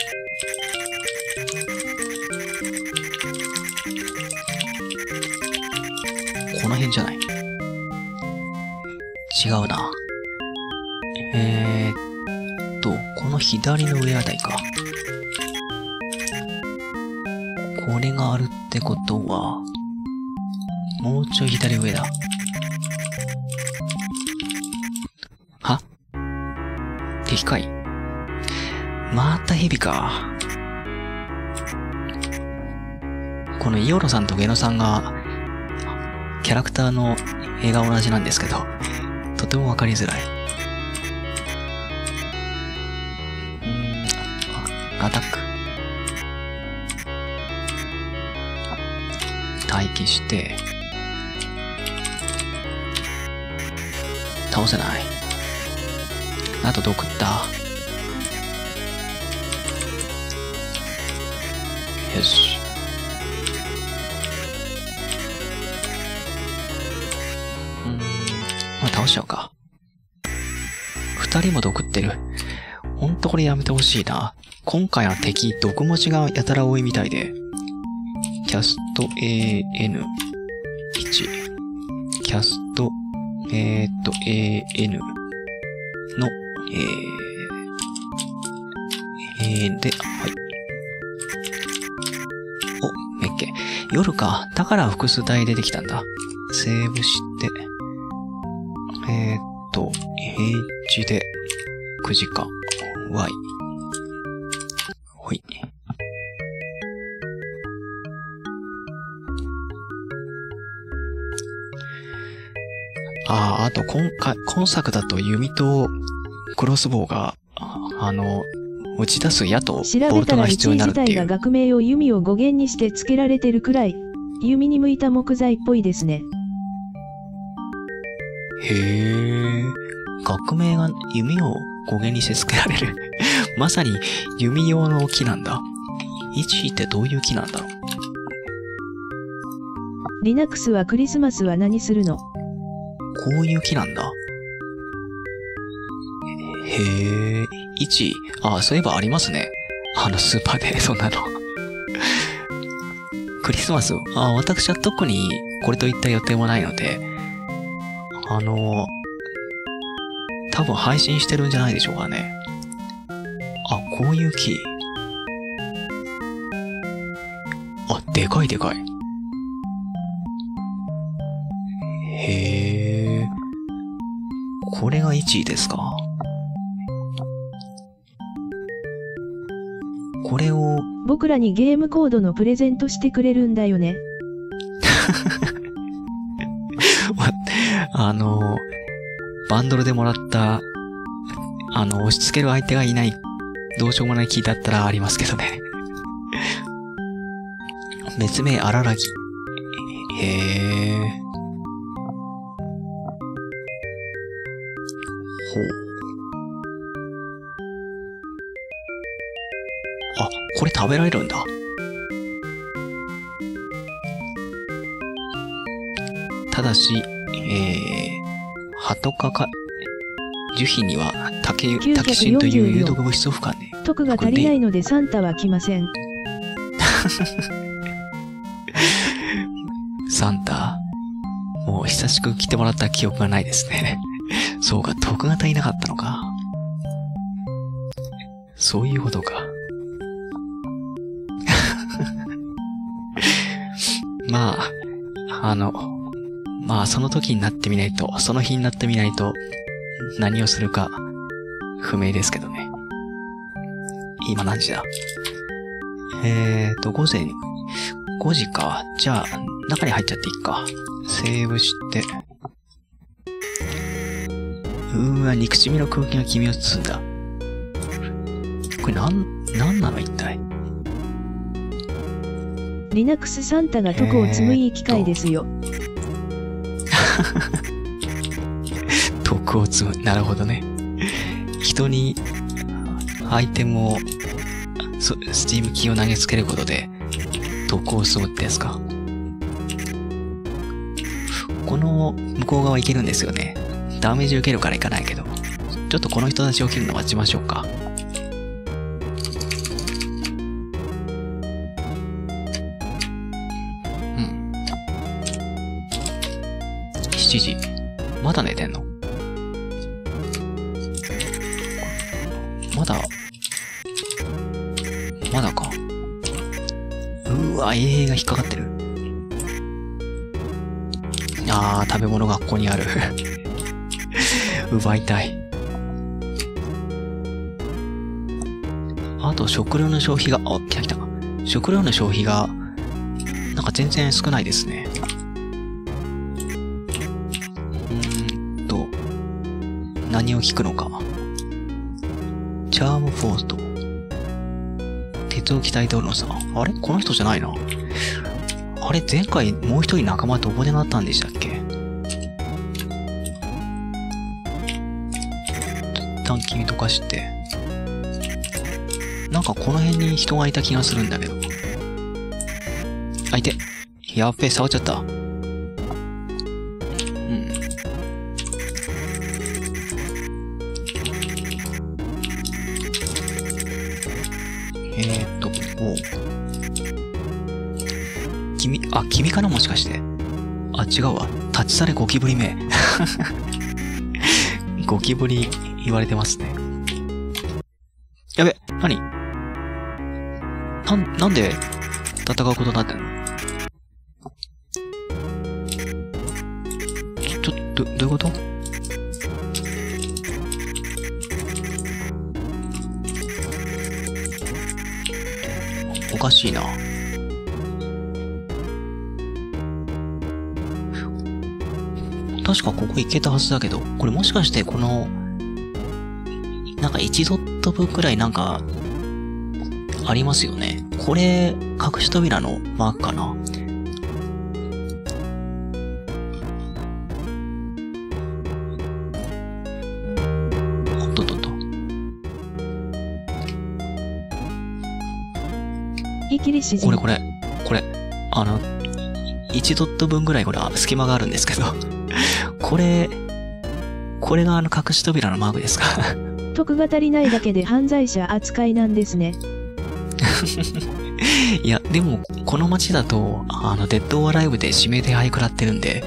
う。この辺じゃない？違うな。えーっと、この左の上あたりか。これがあるってことは、もうちょい左上だ。は？敵かい？また蛇か。このイオロさんとゲノさんが、キャラクターの絵が同じなんですけど、とてもわかりづらい。うーん、アタック。待機して、倒せない。あとどこ行った？よし。うーん、まあ倒しちゃおうか。二人も毒ってる。ほんとこれやめてほしいな。今回の敵、毒持ちがやたら多いみたいで。キャスト エーエヌいち。 キャスト、えー、っと、エーエヌ の、えー、えー、で、はい。お、めっけ。夜か。だから複数体出てきたんだ。セーブして、えー、っと、H でくじか。Y。ほい。ああ、あと今回、今作だと弓とクロスボウが、あの、打ち出す矢とボルトが必要になるっていう。 調べたらいちい自体が学名を弓を語源にして付けられてるくらい、弓に向いた木材っぽいですね。 へえ、学名が弓を語源にして付けられる。まさに弓用の木なんだ。いちってどういう木なんだろう。 Linux はクリスマスは何するの？ こういう木なんだ。へえ、いち、あ、そういえばありますね。あのスーパーで、そんなの。クリスマス、あ、私は特にこれといった予定もないので、あの、多分配信してるんじゃないでしょうかね。あ、こういう木。あ、でかいでかい。へえ。これがいちいですか。これを。 僕らにゲームコードのプレゼントしてくれるんだよね。 あの、バンドルでもらった、あの、押し付ける相手がいない、どうしようもない木だったらありますけどね。別名、あららぎ。へー。ほう。あ、これ食べられるんだ。ただし、えー、ハトカカ、樹皮にはタケ、タキシンという有毒物質を含んで。 徳が足りないのでサンタは来ません。 サンタ、もう久しく来てもらった記憶がないですね。そうか、徳が足りなかったのか。そういうことか。まあ、あの、まあその時になってみないと、その日になってみないと、何をするか不明ですけどね。今何時だ？えーと、午前ごじか。じゃあ、中に入っちゃっていいか。セーブして。うーわ、憎しみの空気が君を包んだ。これなん、なんなの一体。 Linux サンタが徳を積むいい機会ですよ。 徳を積む。なるほどね。人にアイテムを、スチームキーを投げつけることで、徳を積むってやつか。この向こう側行けるんですよね。ダメージ受けるから行かないけど。ちょっとこの人たちを切るの待ちましょうか。うん。しちじ。まだ寝てんの？まだ、まだか。うわ、A が引っかかってる。あー、食べ物がここにある。奪いたい。あと、食料の消費が、あ、来た来た。食料の消費が、なんか全然少ないですね。うーんと、何を聞くのか。チャームフォースト。鉄を鍛えておるのさ。あれこの人じゃないな。あれ前回もう一人仲間どこでなったんでしたっけ？一旦君溶かして。なんかこの辺に人がいた気がするんだけど。あ、いて。やっべえ、触っちゃった。うん。えーっと、おう。君、あ、君かなもしかして。あ、違うわ。 立ち去れゴキブリめ。ゴキブリ言われてますね。やべ、なになん、なんで戦うことになってんの？ちょ、ど、どういうこと？おかしいな。確かここ行けたはずだけど、これもしかしてこの、なんかいちドット分くらいなんか、ありますよね。これ、隠し扉のマークかな？おっとっとっと。 いきりしじこれこれ、これ、あの、いちドット分ぐらいこれ隙間があるんですけど、これ、これがあの隠し扉のマークですか？ 徳が足りないだけで犯罪者扱いなんですね。 いや、でも、この街だと、あの、デッドオアライブで指名手配食らってるんで、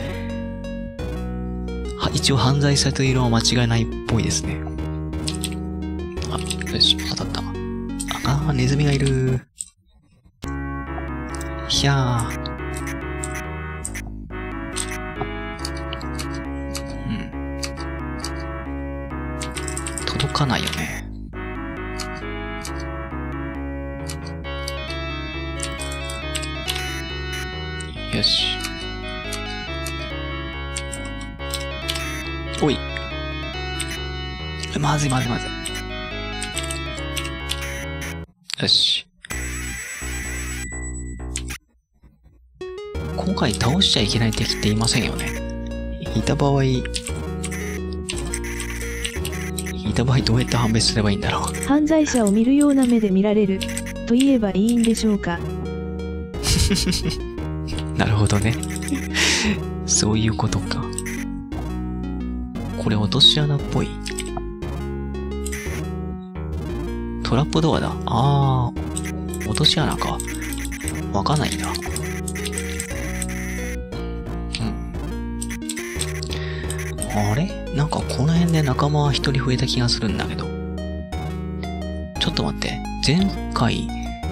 は一応犯罪者というのは間違いないっぽいですね。あ、よし、当たった。ああ、ネズミがいる。ひゃー。うん。届かないよね。よし。おい。まずいまずいまずい。よし。今回倒しちゃいけない敵っていませんよね。いた場合、いた場合どうやって判別すればいいんだろう。 犯罪者を見るような目で見られる、と言えばいいんでしょうか。 なるほどね。そういうことか。これ落とし穴っぽい。トラップドアだ。あー、落とし穴か。わかんないんだ。うん。あれ？なんかこの辺で仲間は一人増えた気がするんだけど。ちょっと待って。前回、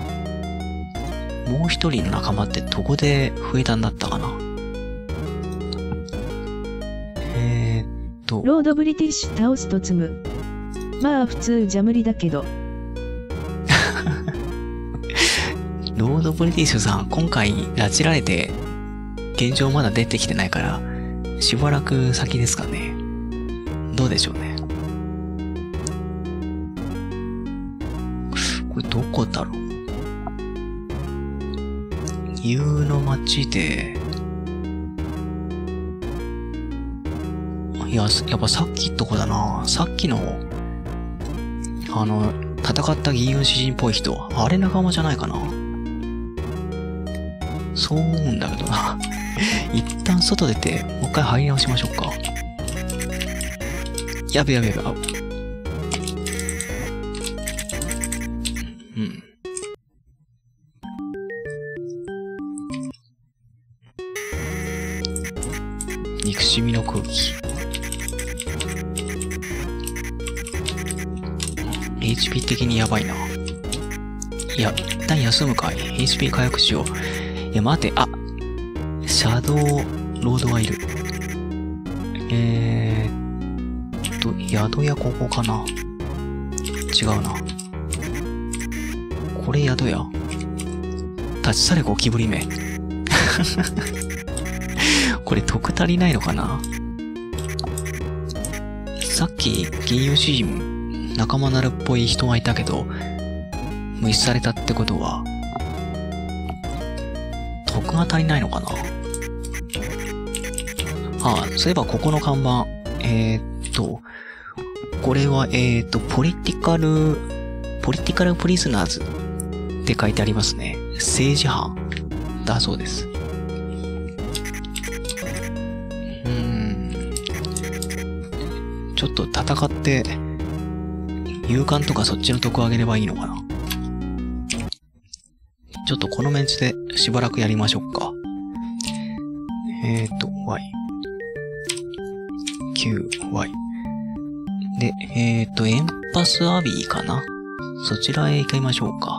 もう一人の仲間ってどこで増えたんだったかな？えーっと。 ロードブリティッシュ倒すと積む。まあ普通じゃ無理だけど。 ロードブリティッシュさん、今回拉致られて、現状まだ出てきてないから、しばらく先ですかね。どうでしょうね。これどこだろう。Uの街で、いや、やっぱさっきとこだな。さっきの、あの、戦った銀融詩人っぽい人、あれ仲間じゃないかな。そう思うんだけどな。一旦外出て、もう一回入り直しましょうか。やべやべやべ、あ、うん。憎しみの空気。エイチピー 的にやばいな。いや、一旦休むかい。エイチピー 回復しよう。いや、待て、あ、シャドウロードがいる。えーっと、宿屋ここかな。違うな。これ宿屋。立ち去れゴキブリめ。これ得足りないのかな。さっき、銀融詩人、仲間なるっぽい人がいたけど、無視されたってことは、得が足りないのかな。ああ、そういえばここの看板、えー、っと、これは、えー、っと、ポリティカル、ポリティカルプリズナーズって書いてありますね。政治犯だそうです。うーん。ちょっと戦って、勇敢とかそっちの得を上げればいいのかな。ちょっとこのメンツでしばらくやりましょうか。えーと、Y。 キューワイ。で、えっと、エンパスアビーかな？そちらへ行きましょうか。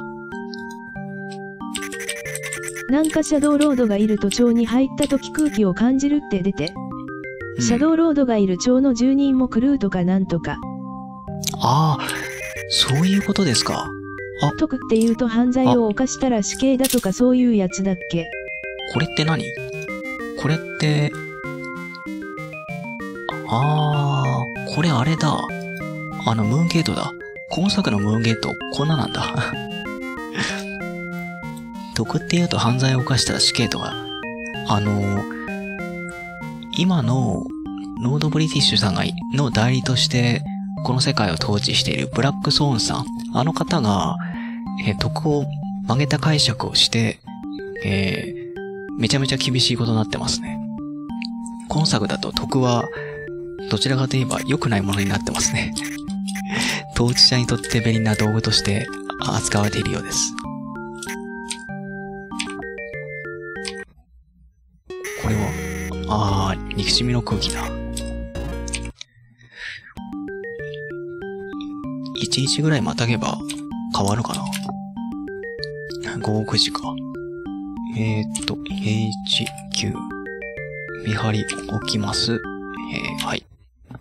なんかシャドウロードがいると町に入った時空気を感じるって出て。シャドウロードがいる町の住人も狂うとかなんとか。 ああ、そういうことですか。あ、 解くって言うと犯罪を犯したら死刑だとかそういうやつだっけ。 これって何？これって、あー、これあれだ。あの、ムーンゲートだ。今作のムーンゲート、こんななんだ。毒って言うと犯罪を犯したら死刑とか。あの、今の、ロードブリティッシュさんが、の代理として、この世界を統治しているブラックソーンさん。あの方が、えー、毒を曲げた解釈をして、えー、めちゃめちゃ厳しいことになってますね。今作だと毒は、どちらかといえば良くないものになってますね。統治者にとって便利な道具として扱われているようです。これは、あー、憎しみの空気だ。いちにちぐらいまたげば変わるかな。ごろくじか。えーっと、エイチキュー。見張り置きます。えー、はい。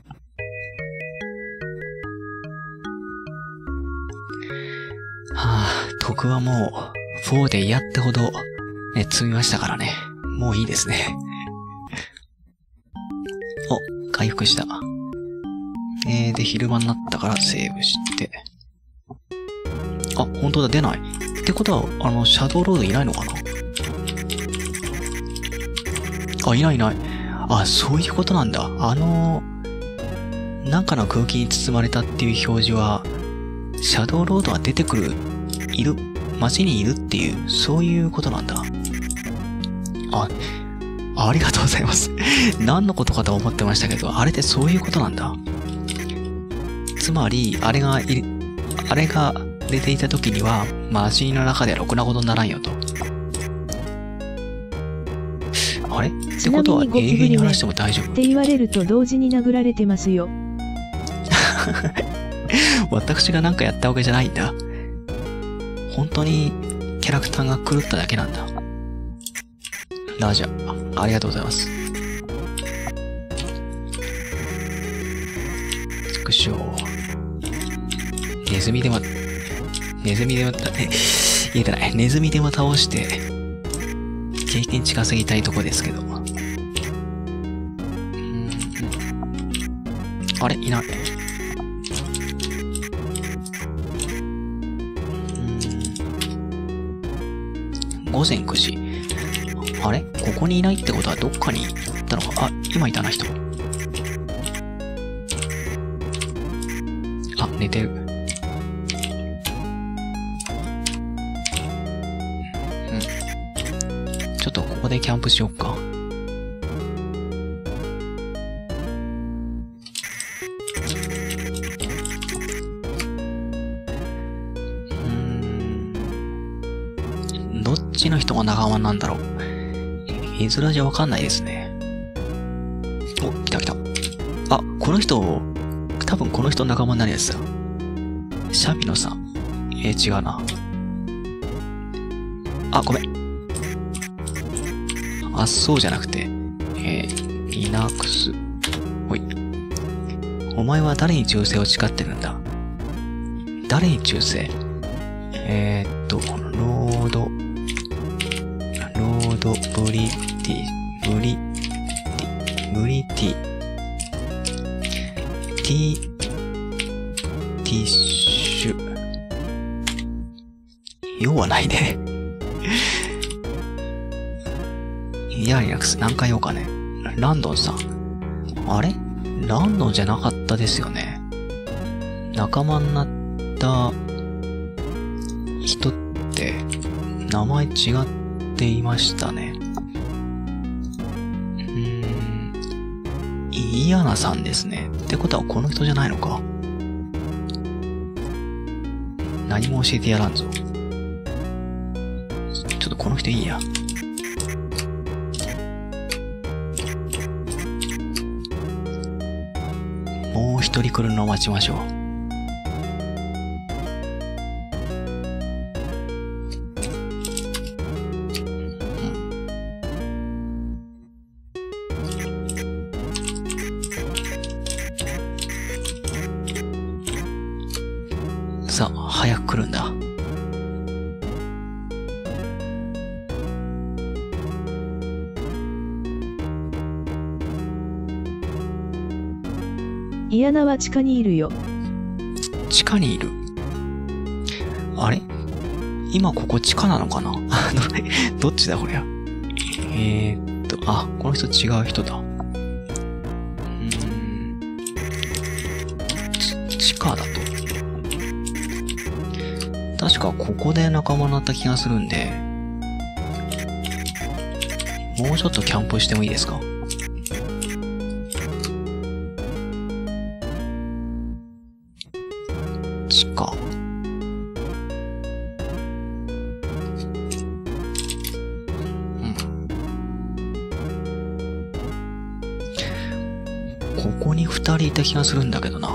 はぁ、徳はもう、フォーで嫌ってほど、ね、積みましたからね。もういいですね。お、回復した。えー、で、昼間になったからセーブして。あ、本当だ、出ない。ってことは、あの、シャドウロードいないのかな？あ、いないいない。あ、そういうことなんだ。あの、なんかの空気に包まれたっていう表示は、シャドウロードが出てくる、いる、街にいるっていう、そういうことなんだ。あ、ありがとうございます。何のことかと思ってましたけど、あれってそういうことなんだ。つまり、あれがいる、あれが出ていた時には、街の中ではろくなことにならんよと。あれってことは永遠に話しても大丈夫って言われると同時に殴られてますよ。 私が何かやったわけじゃないんだ。本当にキャラクターが狂っただけなんだ。ラジャ、ありがとうございます。スクショー。ネズミでも、ネズミでも、え、言えてない。ネズミでも倒して、経験値稼ぎたいとこですけど。うん、あれいない。午前くじ。あれここにいないってことはどっかに行ったのか。あ、今いたな人。あ、寝てる。うん。ちょっとここでキャンプしよっか。どっちの人が仲間なんだろう。絵面じゃわかんないですね。お、来た来た。あ、この人、多分この人仲間になるやつだ。シャミノさん。えー、違うな。あ、ごめん。あ、そうじゃなくて、えー、リナクス。ほい。お前は誰に忠誠を誓ってるんだ？誰に忠誠？えーっと、ロード、ロードブリティ、ブリティ、ブリティ、ティ、ティッシュ。用はないね。いや、リラックス、何回言おうかね。ランドンさん。あれ？ランドンじゃなかったですよね。仲間になった人って、名前違っていましたね。うーん。イアナさんですね。ってことはこの人じゃないのか。何も教えてやらんぞ。ちょっとこの人いいや。 もう一人来るのを待ちましょう。さあ、早く来るんだ。 イアナは地下にいるよ。 地下にいる。あれ今ここ地下なのかなどっちだこりゃ。えーっと、あ、この人違う人だ。うーん。地下だと。確かここで仲間になった気がするんで、もうちょっとキャンプしてもいいですか？地下。うん。ここに二人いた気がするんだけどな。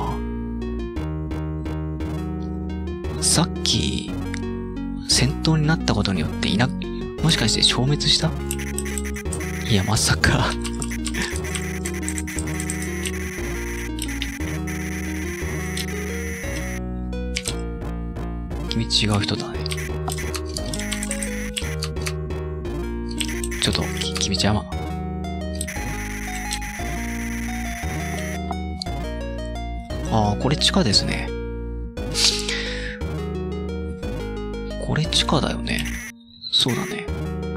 さっき、戦闘になったことによっていな、もしかして消滅した？いや、まさか。君違う人だね。ちょっと、君邪魔。ああ、これ地下ですね。これ地下だよね。そうだね。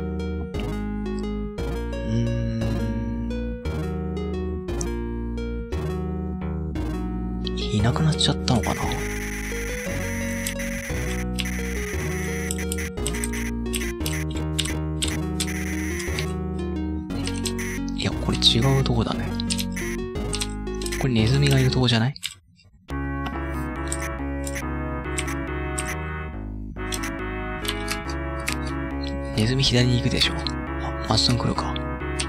うーん。いなくなっちゃったのかな。いや、これ違うとこだね。これネズミがいるとこじゃない？ネズミ左に行くでしょ。あ、まっすぐ来るか。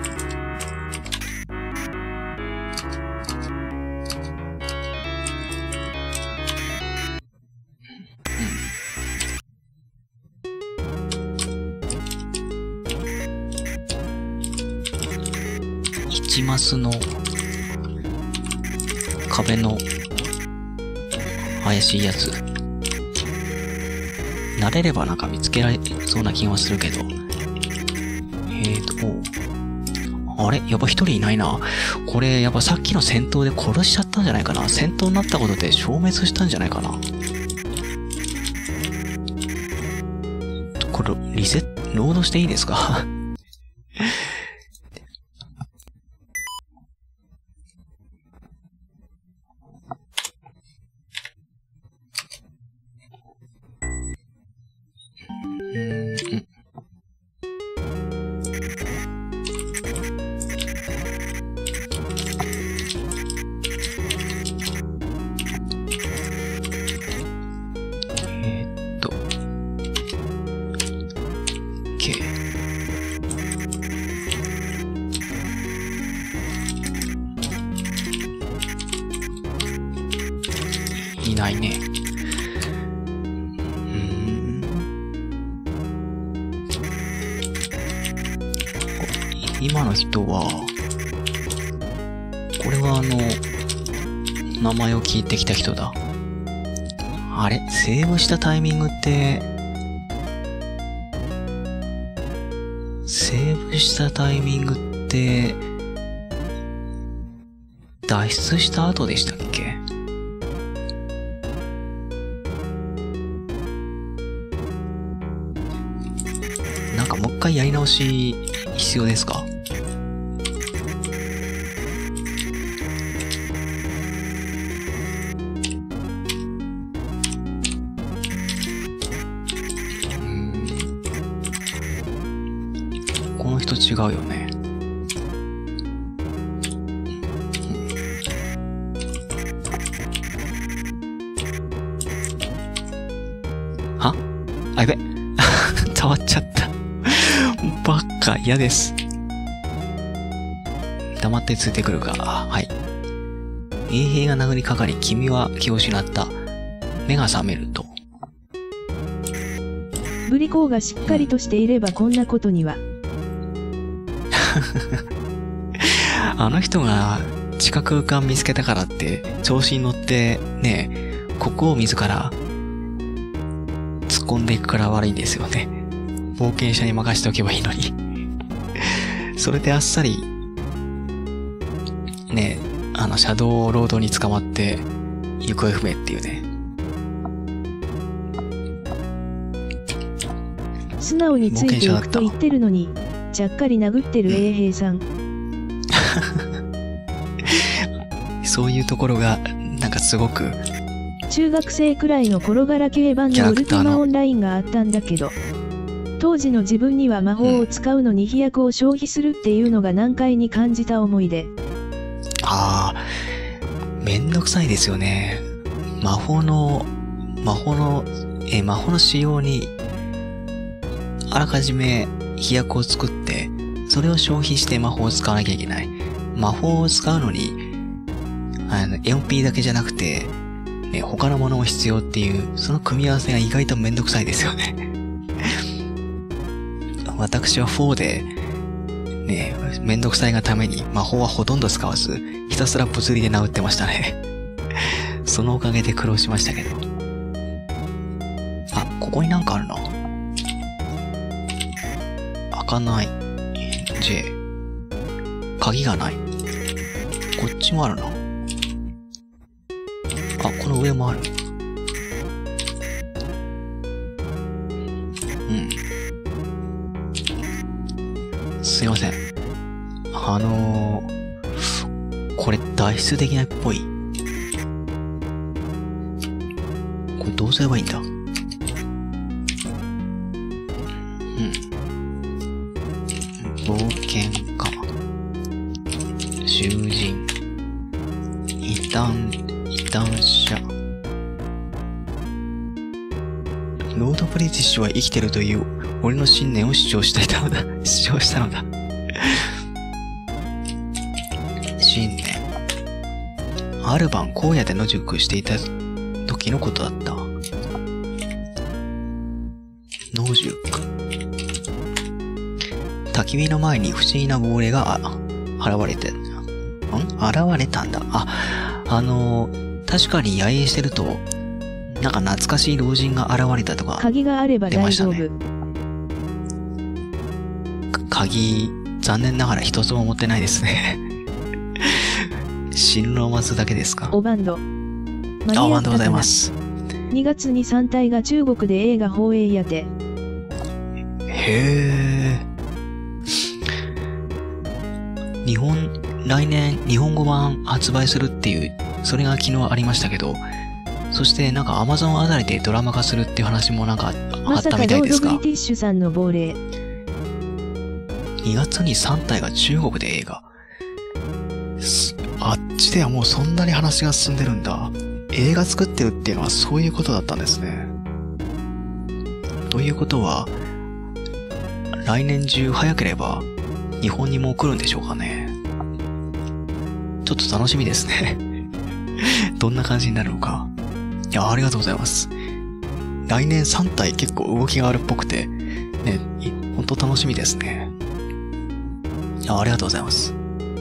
一マスの壁の怪しいやつ。慣れればなんか見つけられそうな気がするけど。えーと、おあれやっぱ一人いないな。これ、やっぱさっきの戦闘で殺しちゃったんじゃないかな。戦闘になったことで消滅したんじゃないかな。これ、リセット、ロードしていいですかいないね。うーん。今の人は、これはあの、名前を聞いてきた人だ。あれセーブしたタイミングって、セーブしたタイミングって、脱出した後でしたっけ？なんかもう一回やり直し必要ですか？この人違うよね。は？あ、やべ。触っちゃった。バカ、嫌です。黙ってついてくるか。はい。 衛兵が殴りかかり、君は気を失った。目が覚めると。 ブリコーがしっかりとしていればこんなことには。 あの人が地下空間見つけたからって調子に乗ってね、ここを自ら突っ込んでいくから悪いんですよね。冒険者に任せておけばいいのに。それであっさりね、あのシャドウロードに捕まって行方不明っていうね。 素直についていくと言ってるのに、ちゃっかり殴ってる衛兵さん。 そういうところがなんかすごく中学生くらいの頃柄系版のウルティマオンラインがあったんだけど、当時の自分には魔法を使うのに飛躍を消費するっていうのが難解に感じた思い出。 ああ、めんどくさいですよね。魔法の魔法のえ魔法の使用にあらかじめ飛躍を作って、それを消費して魔法を使わなきゃいけない。魔法を使うのに、あの、エムピー だけじゃなくて、ね、他のものも必要っていう、その組み合わせが意外とめんどくさいですよね。私はフォーで、ね、めんどくさいがために魔法はほとんど使わず、ひたすら物理で殴ってましたね。そのおかげで苦労しましたけど。あ、ここになんかあるな。開かない。J。鍵がない。こっちもあるな。あ、この上もある。うん。すいません。あのー、これ脱出できないっぽい。これどうすればいいんだ？うん。冒険家。囚人。異端、異端者。ロードブリティッシュは生きてるという俺の信念を主張していたのだ。主張したのだ。信念。ある晩荒野で野宿していた時のことだった。野宿。焚き火の前に不思議な亡霊が現れて、ん現れたんだ。あ、あのー、確かに野営してると、なんか懐かしい老人が現れたとか、 鍵があれば大丈夫。 鍵、残念ながら一つも持ってないですね。新ローマ字だけですか。 おバンド。 あ、おバンドございます。 にがつにさん体が中国で映画放映やて。 へー。日本、来年日本語版発売するっていう、それが昨日ありましたけど、そしてなんか Amazon あたりでドラマ化するっていう話もなんかあったみたいですが。 まさかロードブリティッシュさんの亡霊。 にがつにさん体が中国で映画。あっちではもうそんなに話が進んでるんだ。映画作ってるっていうのはそういうことだったんですね。ということは、来年中早ければ日本にも来るんでしょうかね。ちょっと楽しみですね。どんな感じになるのか。いや、ありがとうございます。来年さん体結構動きがあるっぽくて、ね、ほんと楽しみですね。いや、ありがとうございます。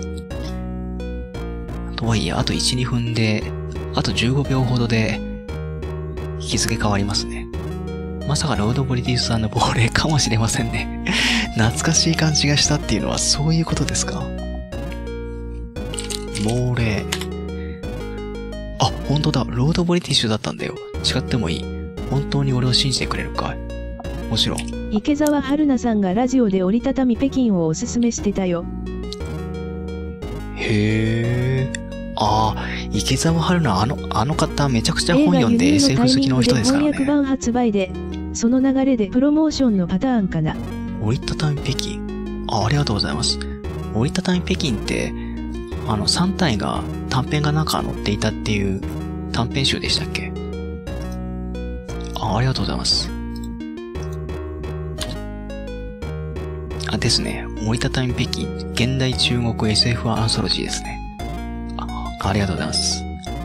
とはいえ、あといち、にふんで、あとじゅうごびょうほどで、日付変わりますね。まさかロードブリティッシュさんの亡霊かもしれませんね。懐かしい感じがしたっていうのはそういうことですか？亡霊。あ、本当だ。ロードブリティッシュだったんだよ。違ってもいい。本当に俺を信じてくれるかい？もちろん。 池澤春菜さんがラジオで折りたたみ北京をおすすめしてたよ。 へー。ああ、池澤春菜、あの、あの方めちゃくちゃ本読んで エスエフ 好きの人ですからね。 翻訳版発売で、その流れでプロモーションのパターンかな。 折りたたみ北京。あ、ありがとうございます。折りたたみ北京って、あの、さん体が短編がなんか載っていたっていう短編集でしたっけ？あ、ありがとうございます。あ、ですね。折りたたみ北京、現代中国 エスエフ アンソロジーですね。あ、 ありがとうございます。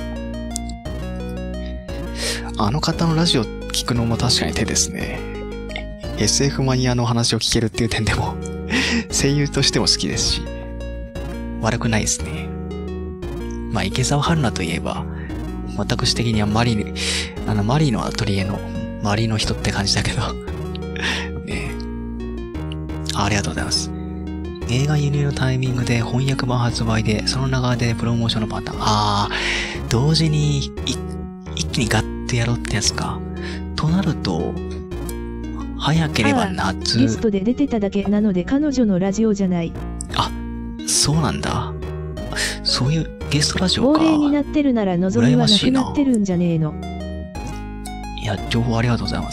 あの方のラジオ聞くのも確かに手ですね。エスエフ マニアの話を聞けるっていう点でも、声優としても好きですし、悪くないですね。まあ、池澤春菜といえば、私的にはマリー、あの、マリーのアトリエの、マリーの人って感じだけど。ねえ。ありがとうございます。映画輸入のタイミングで翻訳版発売で、その流れでプロモーションのパターン。ああ、同時に一気にガッてやろうってやつか。となると、早ければ夏。 ゲストで出てただけなので彼女のラジオじゃない。 あ、そうなんだ。そういうゲストラジオか。 亡霊になってるなら望みはなくなってるんじゃねえの。 いや、情報ありがとうございます。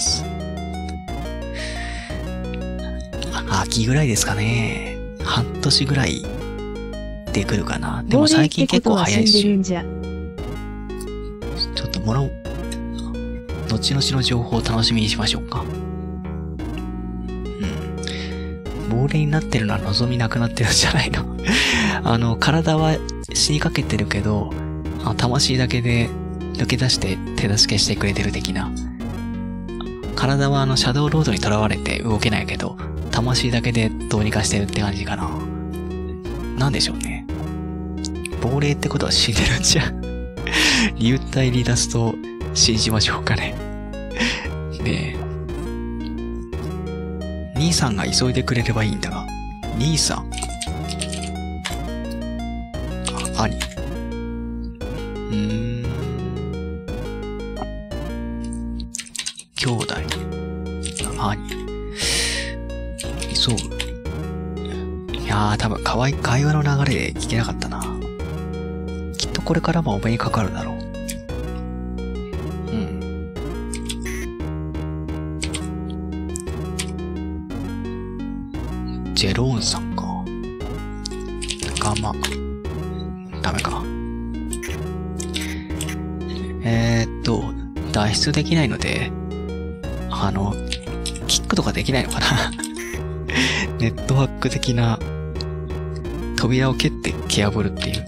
秋ぐらいですかね。半年ぐらいで来るかな。でも最近結構早いし。ちょっともらおう。後々の情報を楽しみにしましょうか。うん。亡霊になってるのは望みなくなってるんじゃないの。あの、体は死にかけてるけど、あの魂だけで抜け出して手助けしてくれてる的な。体はあの、シャドウロードに囚われて動けないけど、魂だけでどうにかしてるって感じかな。なんでしょうね。亡霊ってことは死んでるんじゃ。流体離脱と信じましょうかね。ねえ。兄さんが急いでくれればいいんだが。兄さん。あ、兄。うーん。兄弟。兄。そう。いやー、多分かわい、会話の流れで聞けなかったな。きっとこれからもお目にかかるだろう。うん。ジェローンさんか。ガマ。ダメか。えーっと、脱出できないので、あの、キックとかできないのかな。ネットワーク的な扉を蹴って蹴破るっていう。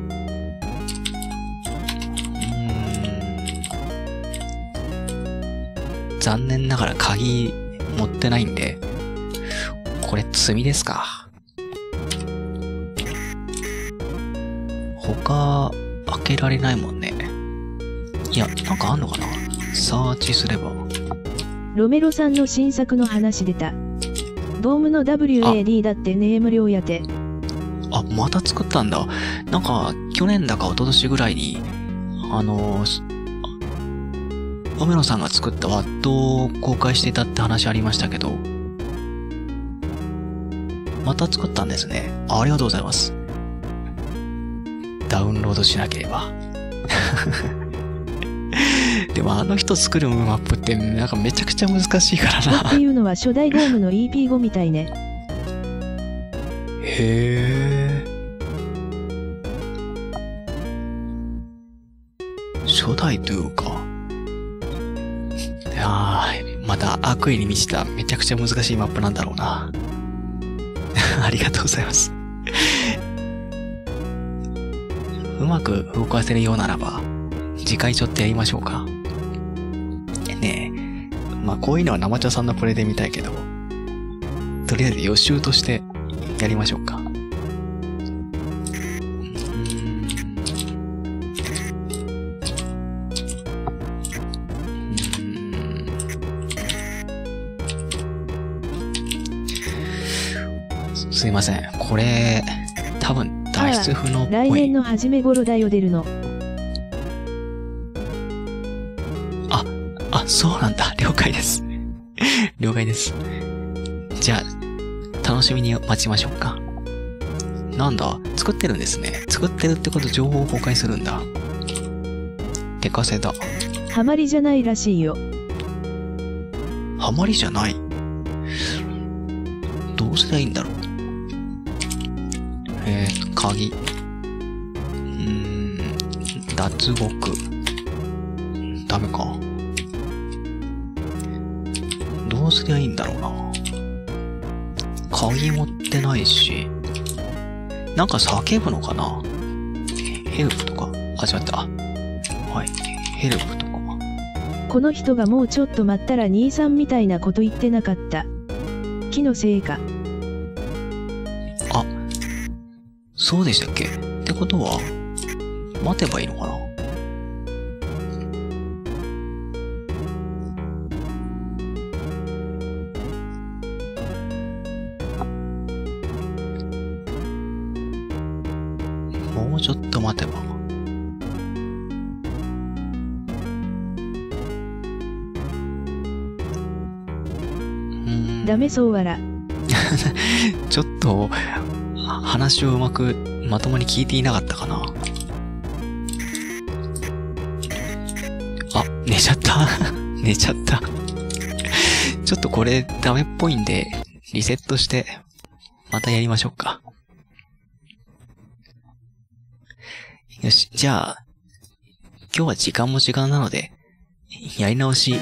うーん。残念ながら鍵持ってないんで、これ罪ですか。他開けられないもんね。いや、なんかあんのかな？サーチすれば。 ロメロさんの新作の話出た。ドームの ダブリューエーディー だってネーム料やて。 あ、また作ったんだ。なんか、去年だか一昨年ぐらいに、あのー、ロメロさんが作ったワットを公開していたって話ありましたけど、また作ったんですね。ありがとうございます。ダウンロードしなければ。でもあの人作るマップってなんかめちゃくちゃ難しいからな。 っていうのは初代ドームの イーピーファイブ みたいね。 へー。初代というか。いやー、また悪意に満ちためちゃくちゃ難しいマップなんだろうな。ありがとうございます。うまく動かせるようならば、次回ちょっとやりましょうか。ねえ。まあ、こういうのは生茶さんのプレイで見たいけど、とりあえず予習としてやりましょうか。うーん。すいません。これ、多分脱出不能っぽい。 来年の初め頃だよ出るの。 あ、そうなんだ。了解です。了解です。じゃあ、楽しみに待ちましょうか。なんだ、作ってるんですね。作ってるってこと情報を公開するんだ。手稼だ。 ハマりじゃないらしいよ。 ハマりじゃない。どうすりゃいいんだろう。えー、鍵。うーん、脱獄。ダメか。どうすりゃいいんだろうな。鍵持ってないし。なんか叫ぶのかな？ ヘルプとか、あ、違った。はい。ヘルプとか。 この人がもうちょっと待ったら兄さんみたいなこと言ってなかった。気のせいか。 あ、そうでしたっけ？ってことは、待てばいいのかな？もうちょっと待てば。 ダメそうわら。 ちょっと、話をうまくまともに聞いていなかったかな。あ、寝ちゃった。寝ちゃった。ちょっとこれダメっぽいんで、リセットして、またやりましょうか。よし、じゃあ、今日は時間も時間なので、やり直し、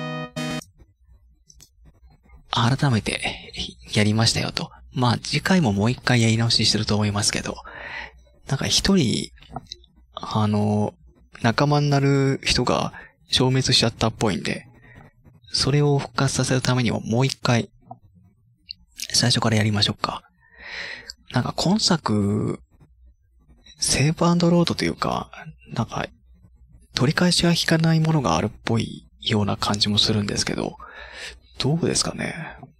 改めてやりましたよと。まあ次回ももう一回やり直ししてると思いますけど、なんか一人、あの、仲間になる人が消滅しちゃったっぽいんで、それを復活させるためにももう一回、最初からやりましょうか。なんか今作、セーブ&ロードというか、なんか、取り返しが効かないものがあるっぽいような感じもするんですけど、どうですかね。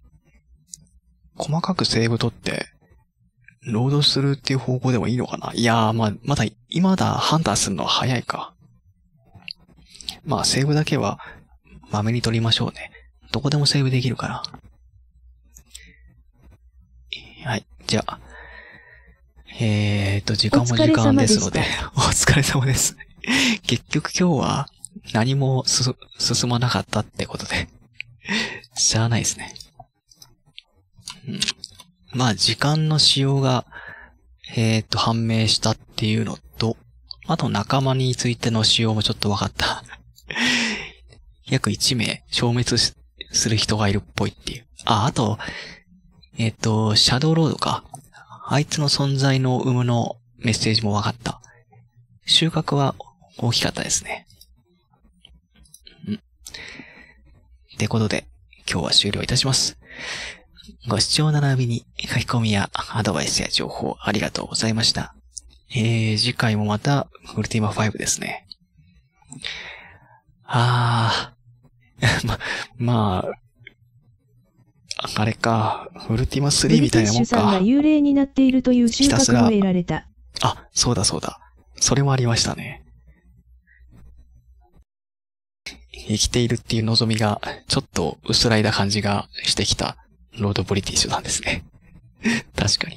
細かくセーブ取って、ロードするっていう方向でもいいのかな。いやー、まあ、まだ、今だ判断するのは早いか。まあ、セーブだけは、まめに取りましょうね。どこでもセーブできるから。はい、じゃあ。えーと、時間も時間ですので、お疲れ様です。結局今日は何もす進まなかったってことで、しゃあないですね。うん、まあ、時間の使用が、えーと、判明したっていうのと、あと仲間についての使用もちょっと分かった。約いち名消滅する人がいるっぽいっていう。あ、あと、えっと、シャドウロードか。あいつの存在の有無のメッセージも分かった。収穫は大きかったですね。うん。ってことで、今日は終了いたします。ご視聴並びに書き込みやアドバイスや情報ありがとうございました。えー、次回もまたウルティマファイブですね。あー、ま、まあ、あれか、ウルティマスリーみたいなもんか。 ブリティッシュさんが幽霊になっているという収穫を得られた。 あ、そうだそうだ。それもありましたね。生きているっていう望みが、ちょっと薄らいだ感じがしてきた、ロードブリティッシュなんですね。確かに。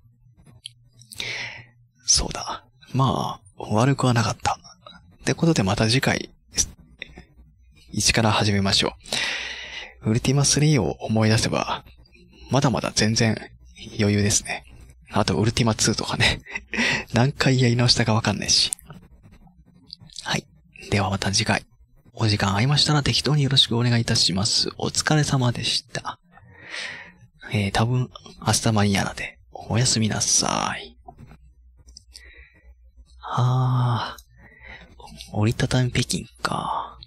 そうだ。まあ、悪くはなかった。ってことでまた次回、一から始めましょう。ウルティマスリーを思い出せば、まだまだ全然余裕ですね。あとウルティマツーとかね。何回やり直したかわかんないし。はい。ではまた次回。お時間合いましたら適当によろしくお願いいたします。お疲れ様でした。えー、多分、明日マニアなで、おやすみなさい。はー。折りたたみ北京か。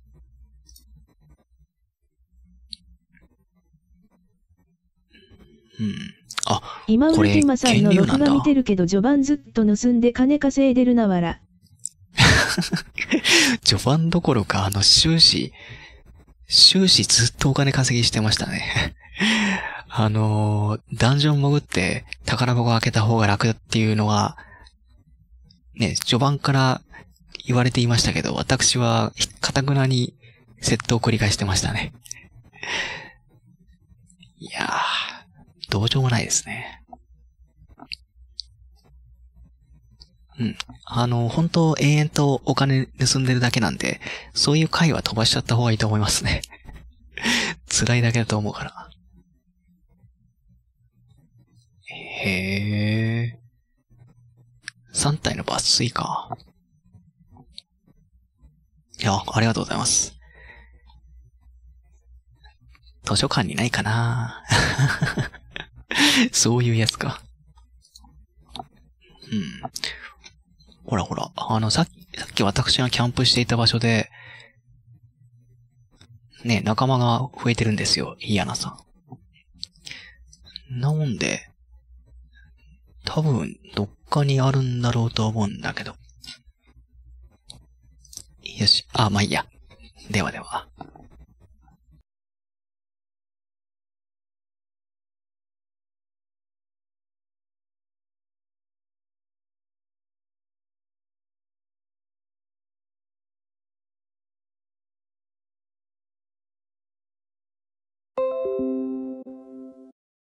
うん。あ、 今ウルティマさんの録画見てるけど序盤ずっと盗んで金稼いでるなわら。 序盤どころか、あの、終始、終始ずっとお金稼ぎしてましたね。あのー、ダンジョン潜って宝箱開けた方が楽っていうのは、ね、序盤から言われていましたけど、私は、かたくなに窃盗を繰り返してましたね。いやー、どうしようもないですね。うん。あの、本当永遠とお金盗んでるだけなんで、そういう回は飛ばしちゃった方がいいと思いますね。辛いだけだと思うから。へー。さん体の抜粋か。いや、ありがとうございます。図書館にないかなそういうやつか。うん。 ほらほら、あの、さっき、さっき私がキャンプしていた場所で、ね、仲間が増えてるんですよ、イアナさん。なもんで、多分、どっかにあるんだろうと思うんだけど。よし、あ、まあいいや。ではでは。